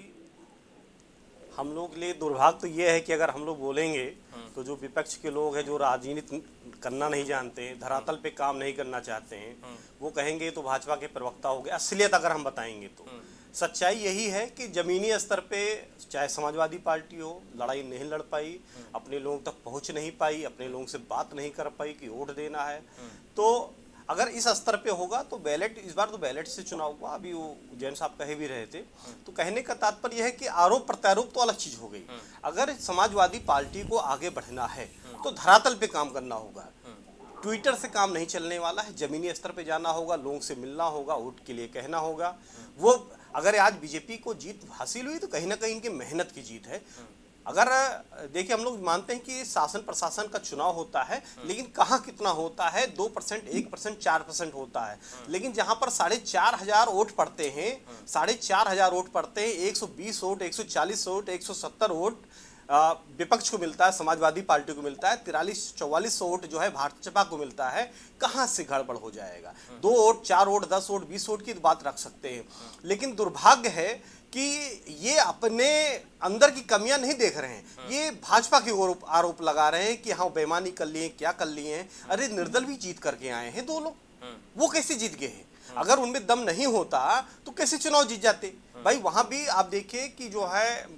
हम लोग के लिए दुर्भाग्य तो ये है कि अगर हम लोग बोलेंगे तो जो विपक्ष के लोग हैं, जो राजनीति करना नहीं जानते हैं, धरातल पे काम नहीं करना चाहते हैं, वो कहेंगे तो भाजपा के प्रवक्ता हो गए। असलियत अगर हम बताएंगे तो सच्चाई यही है कि जमीनी स्तर पे चाहे समाजवादी पार्टी हो, लड़ाई नहीं लड़ पाई, अपने लोगों तक पहुंच नहीं पाई, अपने लोगों से बात नहीं कर पाई कि वोट देना है। तो अगर इस स्तर पे होगा तो बैलेट, इस बार तो बैलेट से चुनाव हुआ, अभी वो जैन साहब कहे भी रहे थे, तो कहने का तात्पर्य यह है कि आरोप प्रत्यारोप तो अलग चीज हो गई। अगर समाजवादी पार्टी को आगे बढ़ना है तो धरातल पे काम करना होगा, ट्विटर से काम नहीं चलने वाला है, जमीनी स्तर पे जाना होगा, लोगों से मिलना होगा, वोट के लिए कहना होगा। वो अगर आज बीजेपी को जीत हासिल हुई तो कहीं ना कहीं इनकी मेहनत की जीत है। अगर देखिए, हम लोग मानते हैं कि शासन प्रशासन का चुनाव होता है, लेकिन कहाँ कितना होता है? दो परसेंट, एक परसेंट, चार परसेंट होता है। लेकिन जहाँ पर साढ़े चार हजार वोट पड़ते हैं, साढ़े चार हजार वोट पड़ते हैं, एक सौ बीस वोट, एक सौ चालीस वोट, एक सौ सत्तर वोट विपक्ष को मिलता है, समाजवादी पार्टी को मिलता है, तिरालीस चौवालीस वोट जो है भाजपा को मिलता है। कहाँ से गड़बड़ हो जाएगा? दो वोट, चार वोट, दस वोट, बीस वोट की बात रख सकते हैं, लेकिन दुर्भाग्य है कि ये अपने अंदर की कमियां नहीं देख रहे हैं, ये भाजपा के आरोप आरोप लगा रहे हैं कि हाँ बेईमानी कर लिए, क्या कर लिए हैं। अरे निर्दल भी जीत करके आए हैं दो लोग, वो कैसे जीत गए हैं? अगर उनमें दम नहीं होता तो कैसे चुनाव जीत जाते भाई? वहां भी आप देखिए कि जो है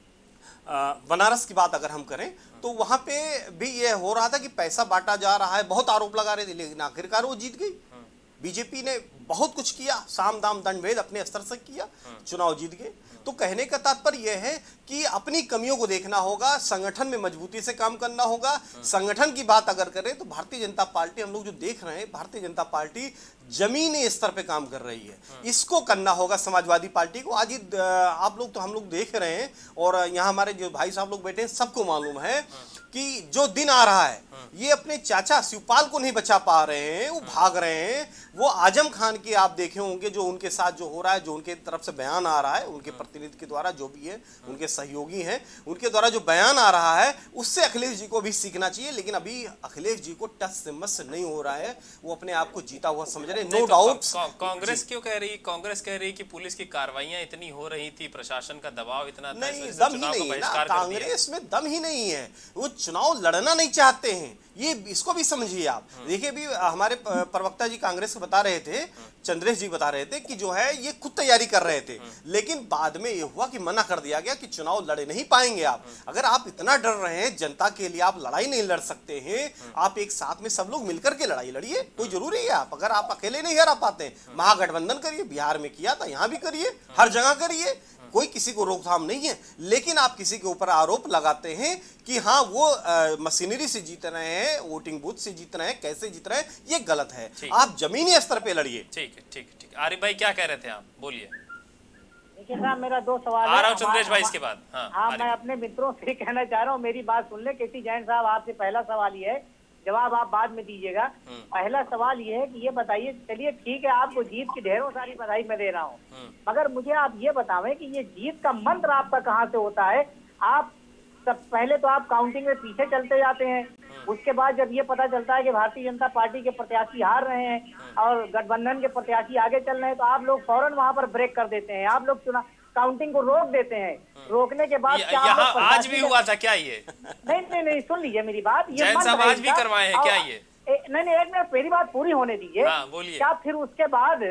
बनारस की बात अगर हम करें तो वहां पे भी ये हो रहा था कि पैसा बांटा जा रहा है, बहुत आरोप लगा रहे थे, लेकिन आखिरकार वो जीत गई। बीजेपी ने बहुत कुछ किया, साम दाम दंड भेद अपने स्तर से किया, चुनाव जीत गए। तो कहने का तात्पर्य यह है कि अपनी कमियों को देखना होगा, संगठन में मजबूती से काम करना होगा। संगठन की बात अगर करें तो भारतीय जनता पार्टी, हम लोग जो देख रहे हैं, भारतीय जनता पार्टी जमीनी स्तर पे काम कर रही है, इसको करना होगा समाजवादी पार्टी को। आज आप लोग तो हम लोग देख रहे हैं, और यहाँ हमारे जो भाई साहब लोग बैठे हैं सबको मालूम है कि जो दिन आ रहा है, ये अपने चाचा शिवपाल को नहीं बचा पा रहे हैं, वो भाग रहे हैं। वो आजम खान की आप देखे होंगे जो उनके साथ जो हो रहा है, जो उनके तरफ से बयान आ रहा है, उनके प्रतिनिधि के द्वारा जो भी है, उनके सहयोगी हैं, उनके द्वारा जो बयान आ रहा है, उससे अखिलेश जी को भी सीखना चाहिए। लेकिन अभी अखिलेश जी को टच से मस नहीं हो रहा है, वो अपने आप को जीता हुआ समझ रहे हैं। No doubt. कांग्रेस क्यों कह रही कांग्रेस कह रही कि पुलिस की कार्रवाइयां इतनी हो रही थी, प्रशासन का दबाव इतना था, नहीं, दम ही नहीं है ना, कांग्रेस में दम ही नहीं है, वो चुनाव लड़ना नहीं चाहते हैं, ये इसको भी समझिए आप। देखिए, भी हमारे प्रवक्ता जी कांग्रेस के बता रहे थे, चंद्रेश जी बता रहे थे कि जो है ये खुद तैयारी कर रहे थे, लेकिन बाद में ये हुआ कि मना कर दिया गया कि चुनाव लड़े नहीं पाएंगे आप। अगर आप इतना डर रहे हैं जनता के लिए, आप लड़ाई नहीं लड़ सकते हैं, आप एक साथ में सब लोग मिलकर के लड़ाई लड़िए, कोई जरूरी है आप अगर आप अकेले नहीं हरा पाते, महागठबंधन करिए, बिहार में किया था, यहां भी करिए, हर जगह करिए, कोई किसी को रोकथाम नहीं है। लेकिन आप किसी के ऊपर आरोप लगाते हैं कि हाँ वो आ, मशीनरी से जीत रहे हैं, वोटिंग बूथ से जीत रहे हैं, कैसे जीत रहे हैं, ये गलत है। आप जमीनी स्तर पे लड़िए। ठीक है, ठीक है, ठीक। आरिफ भाई क्या कह रहे थे आप, बोलिए। देखिए साहब, मेरा दो सवाल आ रहा हूं चंद्रेश भाई इसके बाद। हाँ, हाँ मैं अपने मित्रों से कहना चाह रहा हूँ, मेरी बात सुन ले। केसी जैन साहब, आपसे पहला सवाल ये है, जवाब आप बाद में दीजिएगा। पहला सवाल ये है कि ये बताइए, चलिए ठीक है, आपको जीत की ढेरों सारी बधाई मैं दे रहा हूँ, मगर मुझे आप ये बतावें कि ये जीत का मंत्र आपका कहाँ से होता है? आप सब पहले तो आप काउंटिंग में पीछे चलते जाते हैं, उसके बाद जब ये पता चलता है कि भारतीय जनता पार्टी के प्रत्याशी हार रहे हैं और गठबंधन के प्रत्याशी आगे चल रहे हैं, तो आप लोग फौरन वहां पर ब्रेक कर देते हैं, आप लोग चुनाव काउंटिंग को रोक देते हैं। रोकने के बाद क्या यहाँ आज भी हुआ था क्या ये? नहीं नहीं नहीं, सुन लीजिए मेरी बात, ये जैन साहब आज भी करवाए हैं क्या ये? नहीं नहीं, एक मिनट मेरी बात पूरी होने दीजिए। बोलिए। क्या फिर उसके बाद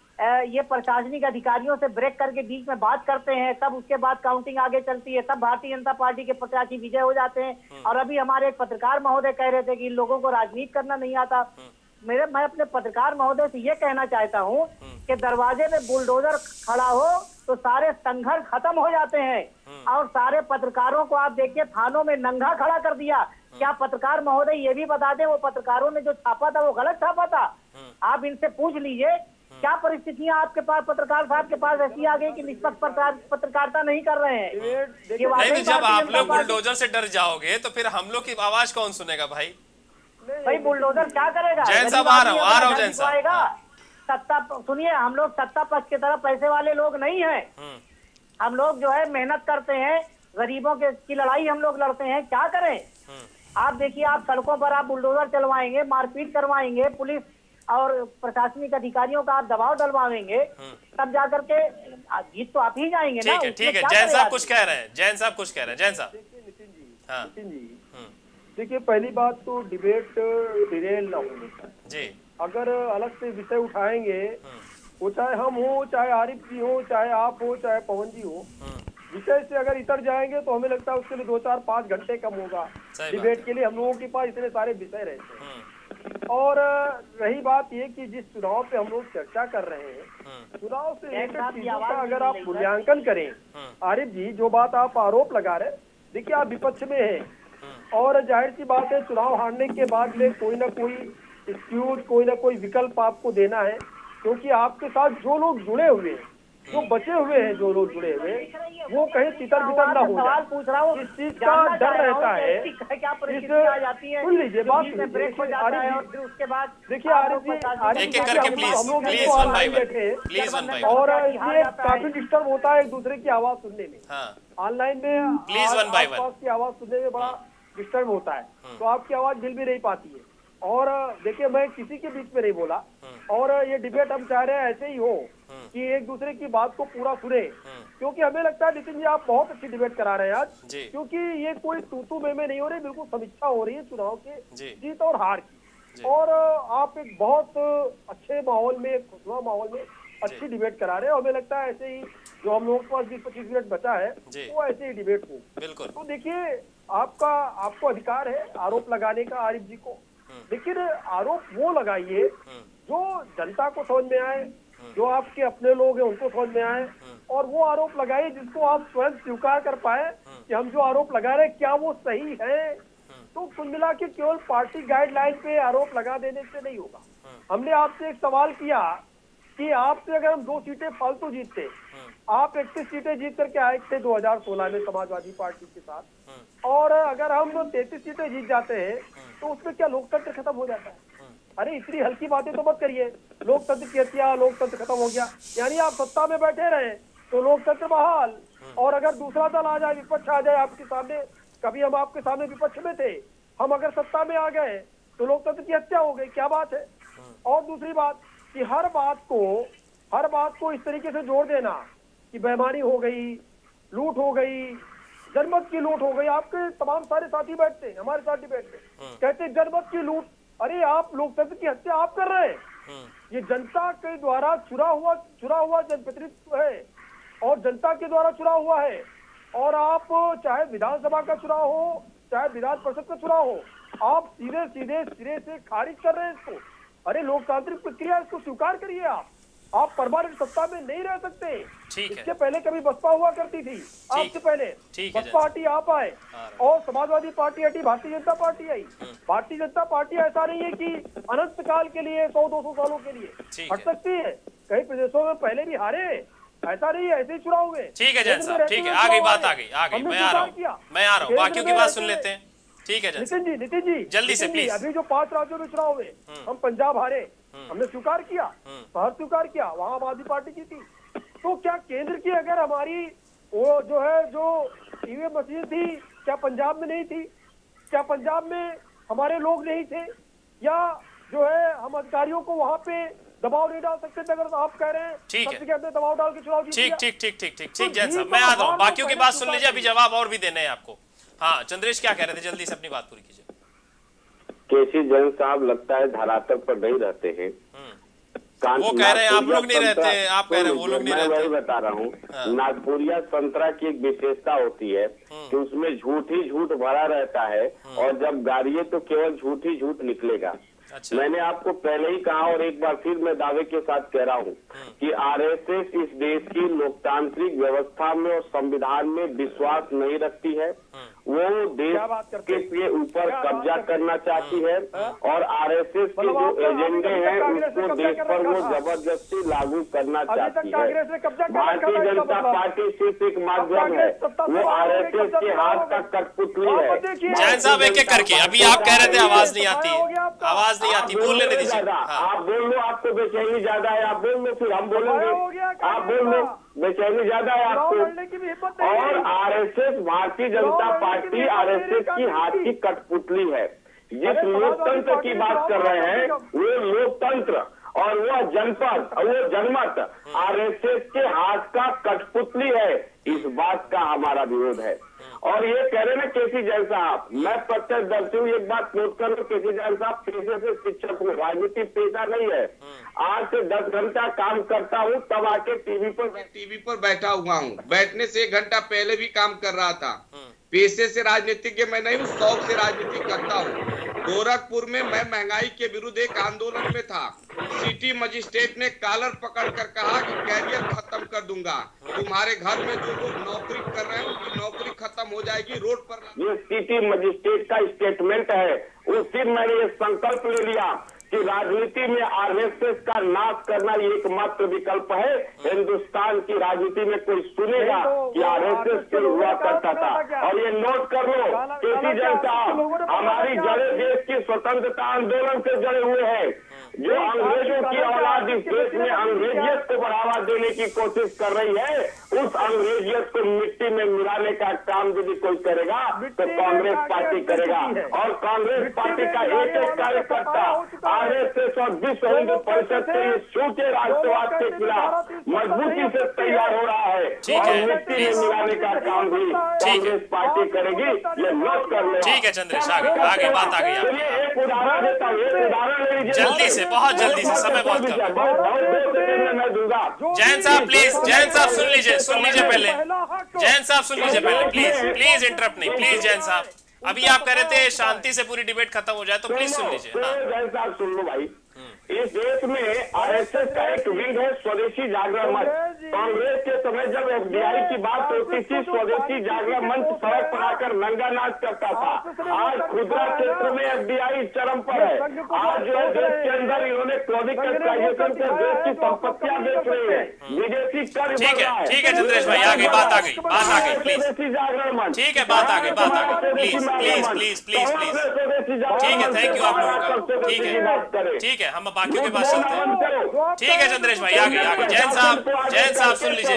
ये प्रशासनिक अधिकारियों से ब्रेक करके बीच में बात करते हैं, तब उसके बाद काउंटिंग आगे चलती है, तब भारतीय जनता पार्टी के प्रत्याशी विजय हो जाते हैं? और अभी हमारे एक पत्रकार महोदय कह रहे थे कि इन लोगों को राजनीति करना नहीं आता। मेरे मैं अपने पत्रकार महोदय से ये कहना चाहता हूँ कि दरवाजे में बुलडोजर खड़ा हो तो सारे संघर्ष खत्म हो जाते हैं, और सारे पत्रकारों को आप देखिए थानों में नंगा खड़ा कर दिया। क्या पत्रकार महोदय ये भी बता दें, वो पत्रकारों ने जो छापा था वो गलत छापा था? आप इनसे पूछ लीजिए क्या परिस्थितियां आपके पास, पत्रकार साहब के पास ऐसी आ गई कि निष्पक्ष पत्रकारिता नहीं कर रहे हैं? नहीं, जब आप लोग बुलडोजर से डर जाओगे तो फिर हम लोग की आवाज कौन सुनेगा भाई? भाई बुलडोजर क्या करेगा? जैन साहब आ रहा हूँ आ रहा हूँ जैन साहब। सत्ता, सुनिए, हम लोग सत्ता पक्ष की तरफ पैसे वाले लोग नहीं हैं। हम लोग जो है मेहनत करते हैं, गरीबों के की लड़ाई हम लोग लड़ते हैं। क्या करें? आप देखिए, आप सड़कों पर आप बुलडोजर चलवाएंगे, मारपीट करवाएंगे, पुलिस और प्रशासनिक अधिकारियों का आप दबाव डलवाएंगे, तब जाकर के जीत तो आप ही जाएंगे ना। ठीक है, ठीक है। जैन साहब कुछ कह रहे हैं, जैन साहब कुछ कह रहे हैं। जैन साहब, नितिन जी, हाँ नितिन जी, देखिए, पहली बात तो डिबेट डिरेल ना होनी जी। अगर अलग से विषय उठाएंगे, वो चाहे हम हो, चाहे आरिफ जी हो, चाहे आप हो, चाहे पवन जी हो, विषय से अगर इतर जाएंगे तो हमें लगता है उसके लिए दो चार पाँच घंटे कम होगा डिबेट के लिए। हम लोगों के पास इतने सारे विषय रहते हैं। और रही बात ये कि जिस चुनाव पे हम लोग चर्चा कर रहे हैं, चुनाव से एक चीजों का अगर आप मूल्यांकन करें, आरिफ जी, जो बात आप आरोप लगा रहे, देखिए आप विपक्ष में हैं और जाहिर सी बात है चुनाव हारने के बाद में कोई ना कोई एक्सक्यूज, कोई ना कोई विकल्प आपको देना है, क्योंकि आपके साथ जो लोग जुड़े हुए हैं, जो बचे हुए हैं, जो लोग जुड़े हुए, वो कहीं तितर बितर ना हो जाए, पूछ रहा हूँ, इस चीज का डर रहता है। सुन लीजिए बात, उसके बाद देखिए आरिफ जी, एक एक करके please please one by one, please one by one, और ये काफी डिस्टर्ब होता है एक दूसरे की आवाज सुनने में। ऑनलाइन में प्लीज वन बाय वन की आवाज सुनने में बड़ा डिस्टर्ब होता है, तो आपकी आवाज मिल भी नहीं पाती है। और देखिए, मैं किसी के बीच में नहीं बोला, और ये डिबेट हम चाह रहे हैं ऐसे ही हो कि एक दूसरे की बात को पूरा सुने, क्योंकि हमें लगता है नितिन जी आप बहुत अच्छी डिबेट करा रहे हैं आज, क्योंकि ये कोई तू-तू मैं-मैं नहीं हो रही, बिल्कुल समीक्षा हो रही है चुनाव के जीत और हार की। और आप एक बहुत अच्छे माहौल में, खुशनुमा माहौल में अच्छी डिबेट करा रहे हैं। हमें लगता है ऐसे ही जो हम लोगों के पास बीस पच्चीस मिनट बचा है वो ऐसे ही डिबेट हो। बिल्कुल। तो देखिए, आपका आपको अधिकार है आरोप लगाने का आरिफ जी को, लेकिन आरोप वो लगाइए जो जनता को समझ में आए, जो आपके अपने लोग हैं उनको समझ में आए, और वो आरोप लगाइए जिसको आप स्वयं स्वीकार कर पाए कि हम जो आरोप लगा रहे हैं क्या वो सही है। तो कुल मिला के केवल पार्टी गाइडलाइन पे आरोप लगा देने से नहीं होगा। हमने आपसे एक सवाल किया कि आपसे अगर हम दो सीटें फालतू जीतते, आप इकतीस सीटें जीत करके आए थे दो हजार सोलह में समाजवादी पार्टी के साथ, और अगर हम तैतीस सीटें जीत जाते हैं तो उसमें क्या लोकतंत्र खत्म हो जाता है? अरे इतनी हल्की बातें तो मत करिए। लोकतंत्र की हत्या, लोकतंत्र खत्म हो गया, यानी आप सत्ता में बैठे रहे तो लोकतंत्र बहाल, और अगर दूसरा दल आ जाए, विपक्ष आ जाए आपके सामने, कभी हम आपके सामने विपक्ष में थे, हम अगर सत्ता में आ गए तो लोकतंत्र की हत्या हो गई, क्या बात है? और दूसरी बात कि हर बात को हर बात को इस तरीके से जोड़ देना कि बेईमानी हो गई, लूट हो गई, जनमत की लूट हो गई। आपके तमाम सारे साथी बैठते हैं हमारे साथ डिबेट में, कहते जनमत की लूट। अरे आप लोकतंत्र की हत्या आप कर रहे हैं। ये जनता के द्वारा चुरा हुआ चुरा हुआ जनप्रतिनिधित्व है, और जनता के द्वारा चुरा हुआ है, और आप चाहे विधानसभा का चुनाव हो, चाहे विधान परिषद का चुनाव हो, आप सीधे सीधे सिरे से खारिज कर रहे हैं इसको। अरे लोकतांत्रिक प्रक्रिया, इसको स्वीकार करिए। आप आप परमानेंट सत्ता में नहीं रह सकते। इसके पहले कभी बसपा हुआ करती थी, आपसे पहले बसपा हटी, आप आए, और समाजवादी पार्टी हटी, भारतीय जनता पार्टी आई। भारतीय जनता पार्टी ऐसा नहीं है कि अनंत काल के लिए, सौ दो सौ सालों के लिए हट सकती है। कई प्रदेशों में पहले भी हारे, ऐसा नहीं है ऐसे ही चुनाव हुए। ठीक है जैन साहब, ठीक है, आ गई बात, आ गई आ गई मैं आ रहा हूँ मैं आ रहा हूँ बाकियों की बात सुन लेते हैं। ठीक है नितिन जी, नितिन जी जल्दी से प्लीज। अभी जो पांच राज्यों में चुनाव हुए, हम पंजाब हारे, हमने स्वीकार किया, बाहर स्वीकार किया, वहां आम आदमी पार्टी जीती। तो क्या केंद्र की अगर हमारी वो जो है जो ईवीएम मशीन थी, क्या पंजाब में नहीं थी? क्या पंजाब में हमारे लोग नहीं थे? या जो है हम अधिकारियों को वहां पे दबाव नहीं डाल सकते थे? अगर आप कह रहे हैं ठीक है, हमने दबाव डाल के चुनाव जीत लिया। ठीक ठीक ठीक ठीक ठीक जैन साहब, मैं आ रहा हूँ, बाकियों की बात सुन लीजिए, अभी जवाब और भी देने हैं आपको। हाँ चंद्रेश, क्या कह रहे थे? जल्दी से अपनी बात पूरी कीजिए। केसी जैन साहब लगता है धरातल पर नहीं रहते हैं। वो कह रहे हैं आप लोग नहीं रहते, आप कह रहे हैं वो लोग नहीं रहते। मैं वही बता रहा हूँ, नागपुरिया संतरा की एक विशेषता होती है कि उसमें झूठ ही झूठ भरा रहता है, और जब गाड़िए तो केवल झूठ ही झूठ निकलेगा। अच्छा। मैंने आपको पहले ही कहा, और एक बार फिर मैं दावे के साथ कह रहा हूँ कि आरएसएस इस देश की लोकतांत्रिक व्यवस्था में और संविधान में विश्वास नहीं रखती है, वो देश के के ऊपर कब्जा करना चाहती है और आरएसएस के जो एजेंडे हैं उसको देश पर वो जबरदस्ती लागू करना चाहती है। भारतीय जनता पार्टी सिर्फ एक माध्यम है, वो आरएसएस के हाथ का कठपुतली है। जैन साहब एक एक करके, अभी आप कह रहे थे आवाज नहीं आती, आवाज नहीं आती, बोल लेने दीजिए। आप बोल लो, आपको बेचैनी ज्यादा है, आप बोल लो, फिर हम बोलेंगे। आप बोल लो, बेचैनी ज्यादा है आपको। और आरएसएस, भारतीय जनता पार्टी आरएसएस की हाथ की कठपुतली है। जिस लोकतंत्र की बात कर रहे हैं वो लोकतंत्र और वो जनपद और वो जनमत आरएसएस के हाथ का कठपुतली है। इस बात का हमारा विरोध है। और ये कह रहे ना केसी जैन साहब, मैं प्रत्यक्षदर्शी हूँ, एक बात नोट कर लो, केसी जैन साहब पेशे से शिक्षक हूँ, राजनीति पेशा नहीं है। आज से दस घंटा काम करता हूँ, तब आके टीवी पर टीवी पर बैठा हुआ हूँ। बैठने से एक घंटा पहले भी काम कर रहा था। पेशे से राजनीतिज्ञ मैं नहीं हूँ, शौक से राजनीति करता हूँ। गोरखपुर में मैं महंगाई के विरुद्ध एक आंदोलन में था। सिटी मजिस्ट्रेट ने कॉलर पकड़कर कहा कि कैरियर खत्म कर दूंगा, तुम्हारे घर में जो लोग नौकरी कर रहे हैं उनकी नौकरी खत्म हो जाएगी, रोड पर। ये सिटी मजिस्ट्रेट का स्टेटमेंट है। उस दिन मैंने ये संकल्प ले लिया कि राजनीति में आरएसएस का नाश करना एकमात्र विकल्प है। हिंदुस्तान की राजनीति में कोई सुनेगा कि आरएसएस से हुआ करता था। और ये नोट कर लो केसी जैन साहब, हमारी जड़े देश की स्वतंत्रता आंदोलन से जुड़े हुए हैं। जो अंग्रेजों की औलाद इस देश में अंग्रेजियत को बढ़ावा देने की कोशिश कर रही है, उस अंग्रेजियत को मिट्टी में मिलाने का काम यदि कोई करेगा तो कांग्रेस पार्टी करेगा। और कांग्रेस पार्टी का एक एक कार्यकर्ता आरएसएस और विश्व हिंदू परिषद से इस झूठे राष्ट्रवाद के खिलाफ मजबूती से तैयार हो रहा है और मिट्टी में मिलाने का काम भी कांग्रेस पार्टी करेगी। ये नोट कर ले। ठीक है चंद्रेश, आगे आगे बात आ गई। एक उदाहरण देता हूँ, एक उदाहरण ले लीजिए जल्दी से, बहुत जल्दी से, समय बहुत कम। मैं दूंगा। जैन साहब प्लीज, जैन साहब सुन लीजिए, सुन लीजिए पहले, जैन साहब सुन लीजिए पहले, प्लीज प्लीज इंटरप्ट नहीं, प्लीज जैन साहब। अभी आप कह रहे थे शांति से पूरी डिबेट खत्म हो जाए, तो प्लीज सुन लीजिए। जैन साहब सुन लो भाई, इस देश में आरएसएस का एक विंग है स्वदेशी जागरण मंच। कांग्रेस के समय जब एफडीआई की बात होती थी, स्वदेशी जागरण मंच सड़क पर आकर नंगा नाच करता था। आज खुदरा क्षेत्र में एफडीआई चरम पर है। आज जो है देश के अंदर इन्होंने प्राइवेटाइजेशन से देश की संपत्तियां बेच रही है, विदेशी कर। ठीक है, ठीक है चंद्रेश भाई, आगे बात आ गई, बात आ गई, प्लीज। स्वदेशी जागरण मंच, ठीक है, बात आ गई, बात आ गई, please please please please please. ठीक है, थैंक यू आप लोगों का। ठीक है, ठीक है, हम बाकियों के पास चलते हैं। ठीक है चंद्रेश भाई, आगे आगे। जैन साहब, जैन साहब सुन लीजिए।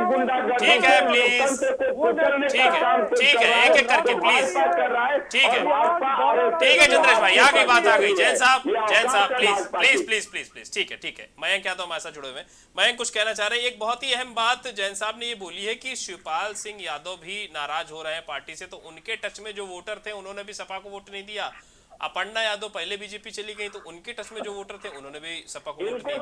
ठीक है प्लीज, ठीक है, ठीक है, एक एक करके प्लीज। ठीक है, ठीक है चंद्रेश भाई, आगे बात आ गई। जैन साहब, जैन साहब please please please please please. ठीक है, ठीक है। मयंक यादव हमारे साथ जुड़े हुए हैं। मयंक कुछ कहना चाह रहे हैं। एक बहुत ही अहम बात जैन साहब ने ये बोली है कि शिवपाल सिंह यादव भी नाराज हो रहे हैं पार्टी से, तो उनके टच में जो वोटर थे उन्होंने भी सपा को वोट नहीं दिया। अपर्णा यादव पहले बीजेपी चली गई, तो उनके टच में जो वोटर थे उन्होंने भी सपा को वोट नहीं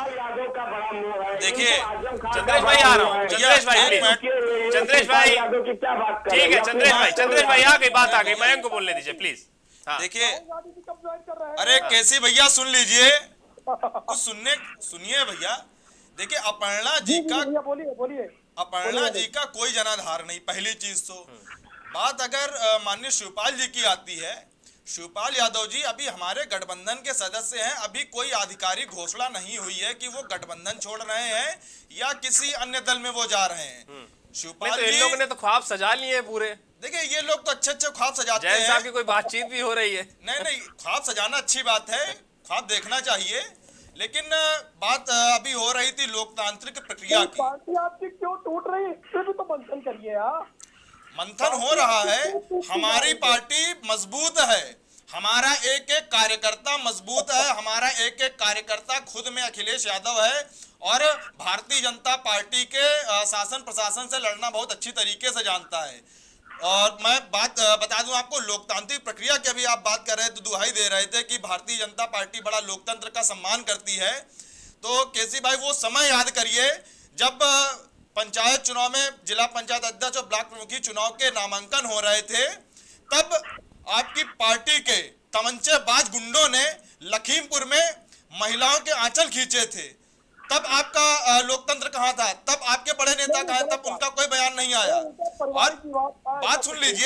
दिया। देखिए चंद्रेश भाई आ रहा हूँ, चंद्रेश भाई प्लीज, चंद्रेश भाई, ठीक है चंद्रेश भाई, चंद्रेश भाई आ गई, बात आ गई, मयंक को बोलने दीजिए प्लीज। देखिए, अरे कैसे भैया सुन लीजिए, कुछ सुनने सुनिए भैया। देखिए अपर्णा जी का, बोलिए बोलिए, अपर्णा जी का कोई जनाधार नहीं, पहली चीज तो। बात अगर माननीय शिवपाल जी की आती है, शिवपाल यादव जी अभी हमारे गठबंधन के सदस्य हैं। अभी कोई आधिकारिक घोषणा नहीं हुई है कि वो गठबंधन छोड़ रहे हैं या किसी अन्य दल में वो जा रहे हैं। शिवपाल तो इन लोगों ने तो ख्वाब सजा लिए हैं पूरे। देखिए ये लोग तो अच्छे अच्छे ख्वाब सजाते हैं। जैन साहब की कोई बातचीत भी हो रही है। नहीं नहीं, ख्वाब सजाना अच्छी बात है, ख्वाब देखना चाहिए, लेकिन बात अभी हो रही थी लोकतांत्रिक प्रक्रिया की। पार्टी आपकी क्यों टूट रही है, इससे भी तो मंथन करिए यार। मंथन हो रहा है, हमारी पार्टी मजबूत है, हमारा एक एक कार्यकर्ता मजबूत है, हमारा एक एक कार्यकर्ता खुद में अखिलेश यादव है और भारतीय जनता पार्टी के शासन प्रशासन से लड़ना बहुत अच्छी तरीके से जानता है। और मैं बात बता दूं आपको, लोकतांत्रिक प्रक्रिया की अभी आप बात कर रहे थे, तो दुहाई दे रहे थे कि भारतीय जनता पार्टी बड़ा लोकतंत्र का सम्मान करती है। तो केसी भाई वो समय याद करिए जब पंचायत चुनाव में जिला पंचायत अध्यक्ष और ब्लॉक प्रमुखी चुनाव के नामांकन हो रहे थे, तब आपकी पार्टी के तमंचेबाज गुंडों ने लखीमपुर में महिलाओं के आंचल खींचे थे। तब आपका लोकतंत्र कहाँ था? तब आपके बड़े नेता कहाँ? तब उनका कोई बयान नहीं आया। और बात सुन लीजिए,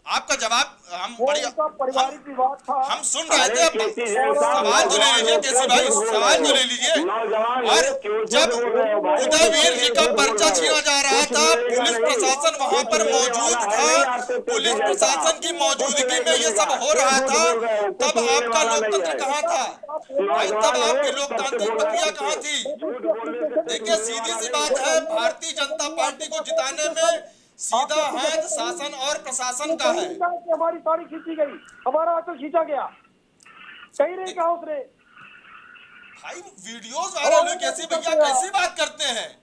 आपका जवाब हम बड़ी पारिवारिक विवाद था, हम सुन रहे थे। सवाल तो ले लीजिए केसी भाई, सवाल तो ले लीजिए। और जब उदयवीर जी का पर्चा छीना जा रहा था, पुलिस प्रशासन वहां पर मौजूद था, पुलिस प्रशासन की मौजूदगी में ये सब हो रहा था, तब आपका लोकतंत्र कहाँ था भाई? तब आपकी लोकतांत्रिक प्रक्रिया कहाँ थी? देखिए सीधी सी बात है, भारतीय जनता पार्टी को जिताने में सीधा हाथ शासन और प्रशासन का है। हमारी साड़ी खींची गई, हमारा आंचल खींचा गया, कहीं नहीं कहा उसने। भाई वीडियोस वायरल हुई, कैसी भैया कैसी बात करते हैं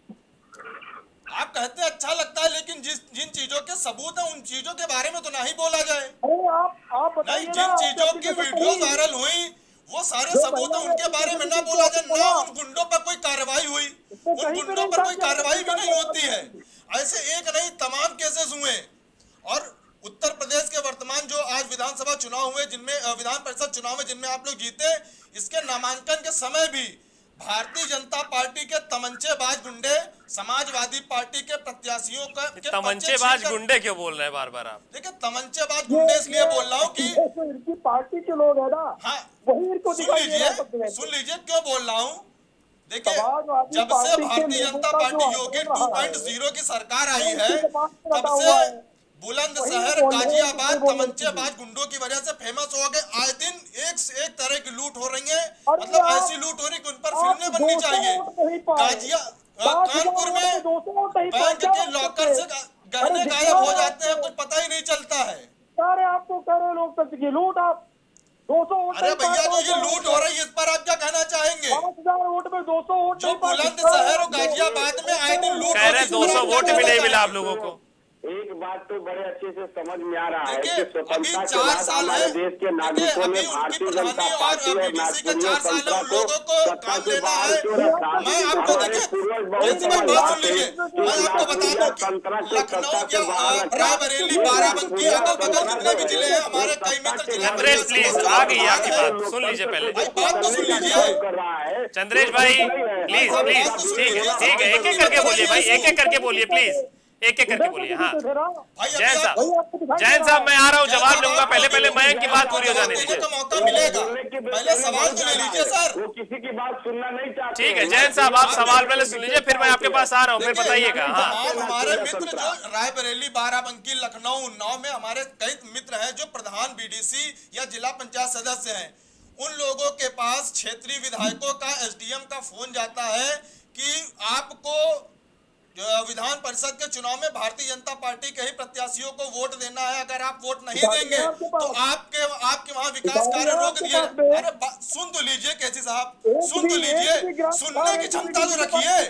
आप? कहते हैं अच्छा लगता है, लेकिन जिस जिन चीजों के सबूत है उन चीजों के बारे में तो नहीं बोला जाए। अरे आप आप नहीं, जिन चीजों की वीडियो वायरल हुई वो सारे सबूत है, उनके बारे में ना बोला जाए, ना उन गुंडों पर कोई कार्रवाई हुई, उन गुंडों पर कोई कार्रवाई भी नहीं होती है। ऐसे एक नहीं तमाम केसेस हुए। और उत्तर प्रदेश के वर्तमान जो आज विधानसभा चुनाव हुए, जिनमें विधान परिषद चुनाव में जिनमें आप लोग जीते, इसके नामांकन के समय भी भारतीय जनता पार्टी के तमंचेबाज गुंडे समाजवादी पार्टी के प्रत्याशियों का तमंचेबाज गुंडे क्यों बोल रहे हैं बार बार आप? देखिए तमंचेबाज गुंडे इसलिए बोल रहा हूँ कि इनकी पार्टी के लोग है ना, हाँ वही इनको सुन लीजिए सुन लीजिए क्यों बोल रहा हूँ। देखिए जब से Bharatiya Janata Party Yogi two point zero की सरकार आई है, तब से बुलंदशहर गाजियाबाद तमंचेबाज गुंडों की वजह से फेमस हो गए। आए दिन एक से एक तरह की लूट हो रही है, मतलब ऐसी लूट हो रही कि उन पर फिल्में बननी चाहिए। गाजिया कानपुर में बैंक के लॉकर से गहने गायब हो जाते हैं, कुछ पता ही नहीं चलता है। अरे आपको कह रहे लोकतंत्र की लूट, आप दो सौ वोट, अरे भैया जो ये लूट हो रही है इस पर आप क्या कहना चाहेंगे? पाँच हजार वोट में दो सौ वोट जो बुलंदशहर और गाजियाबाद में आए दिन लूट कह रहे दो सौ वोट भी नहीं मिला आप लोगों को। एक बात तो बड़े अच्छे से समझ में आ रहा है कि अभी स्वतंत्रता चार के साल हमारे है, देश के नागरिकों ने भारतीय जनता पार्टी और बीडीसी के चार साल है, उन लोगों को काम लेना है। मैं आपको देखिए बहुत मैं बात सुन लीजिए, मैं आपको बता दूं कि लखनऊ के रायबरेली बाराबंकी अगल बगल जितने भी जिले हैं हमारे कई मित्र। चंद्रेश प्लीज आ गई आपकी बात, सुन लीजिए पहले बात तो सुन लीजिए चंद्रेश भाई, प्लीज प्लीज ठीक है ठीक है, एक एक करके बोलिए भाई, एक एक करके बोलिए प्लीज, एक एक करके बोलिए। हाँ जैन साहब, जैन साहब मैं आ रहा हूँ, जवाब लूंगा, पहले पहले मयंक की बात पूरी हो जाने दीजिए। मौका मिलेगा, पहले सवाल तो ले लीजिए सर। वो किसी की बात सुनना नहीं चाहते। ठीक है जैन साहब, आप सवाल पहले सुन लीजिए, फिर मैं आपके पास आ रहा हूँ, फिर बताइएगा। हाँ हमारे मित्र जो रायबरेली बाराबंकी लखनऊ उन्नाव में हमारे कई मित्र हैं जो प्रधान बीडीसी या जिला पंचायत सदस्य हैं, उन लोगों के पास क्षेत्रीय विधायकों का एसडीएम का फोन जाता है कि आपको विधान परिषद के चुनाव में भारतीय जनता पार्टी के ही प्रत्याशियों को वोट देना है, अगर आप वोट नहीं देंगे तो आपके आपके वहाँ विकास कार्य रोक दिए। अरे सुन तो लीजिए कैसी साहब, सुन तो लीजिए, सुनने की क्षमता तो रखिए,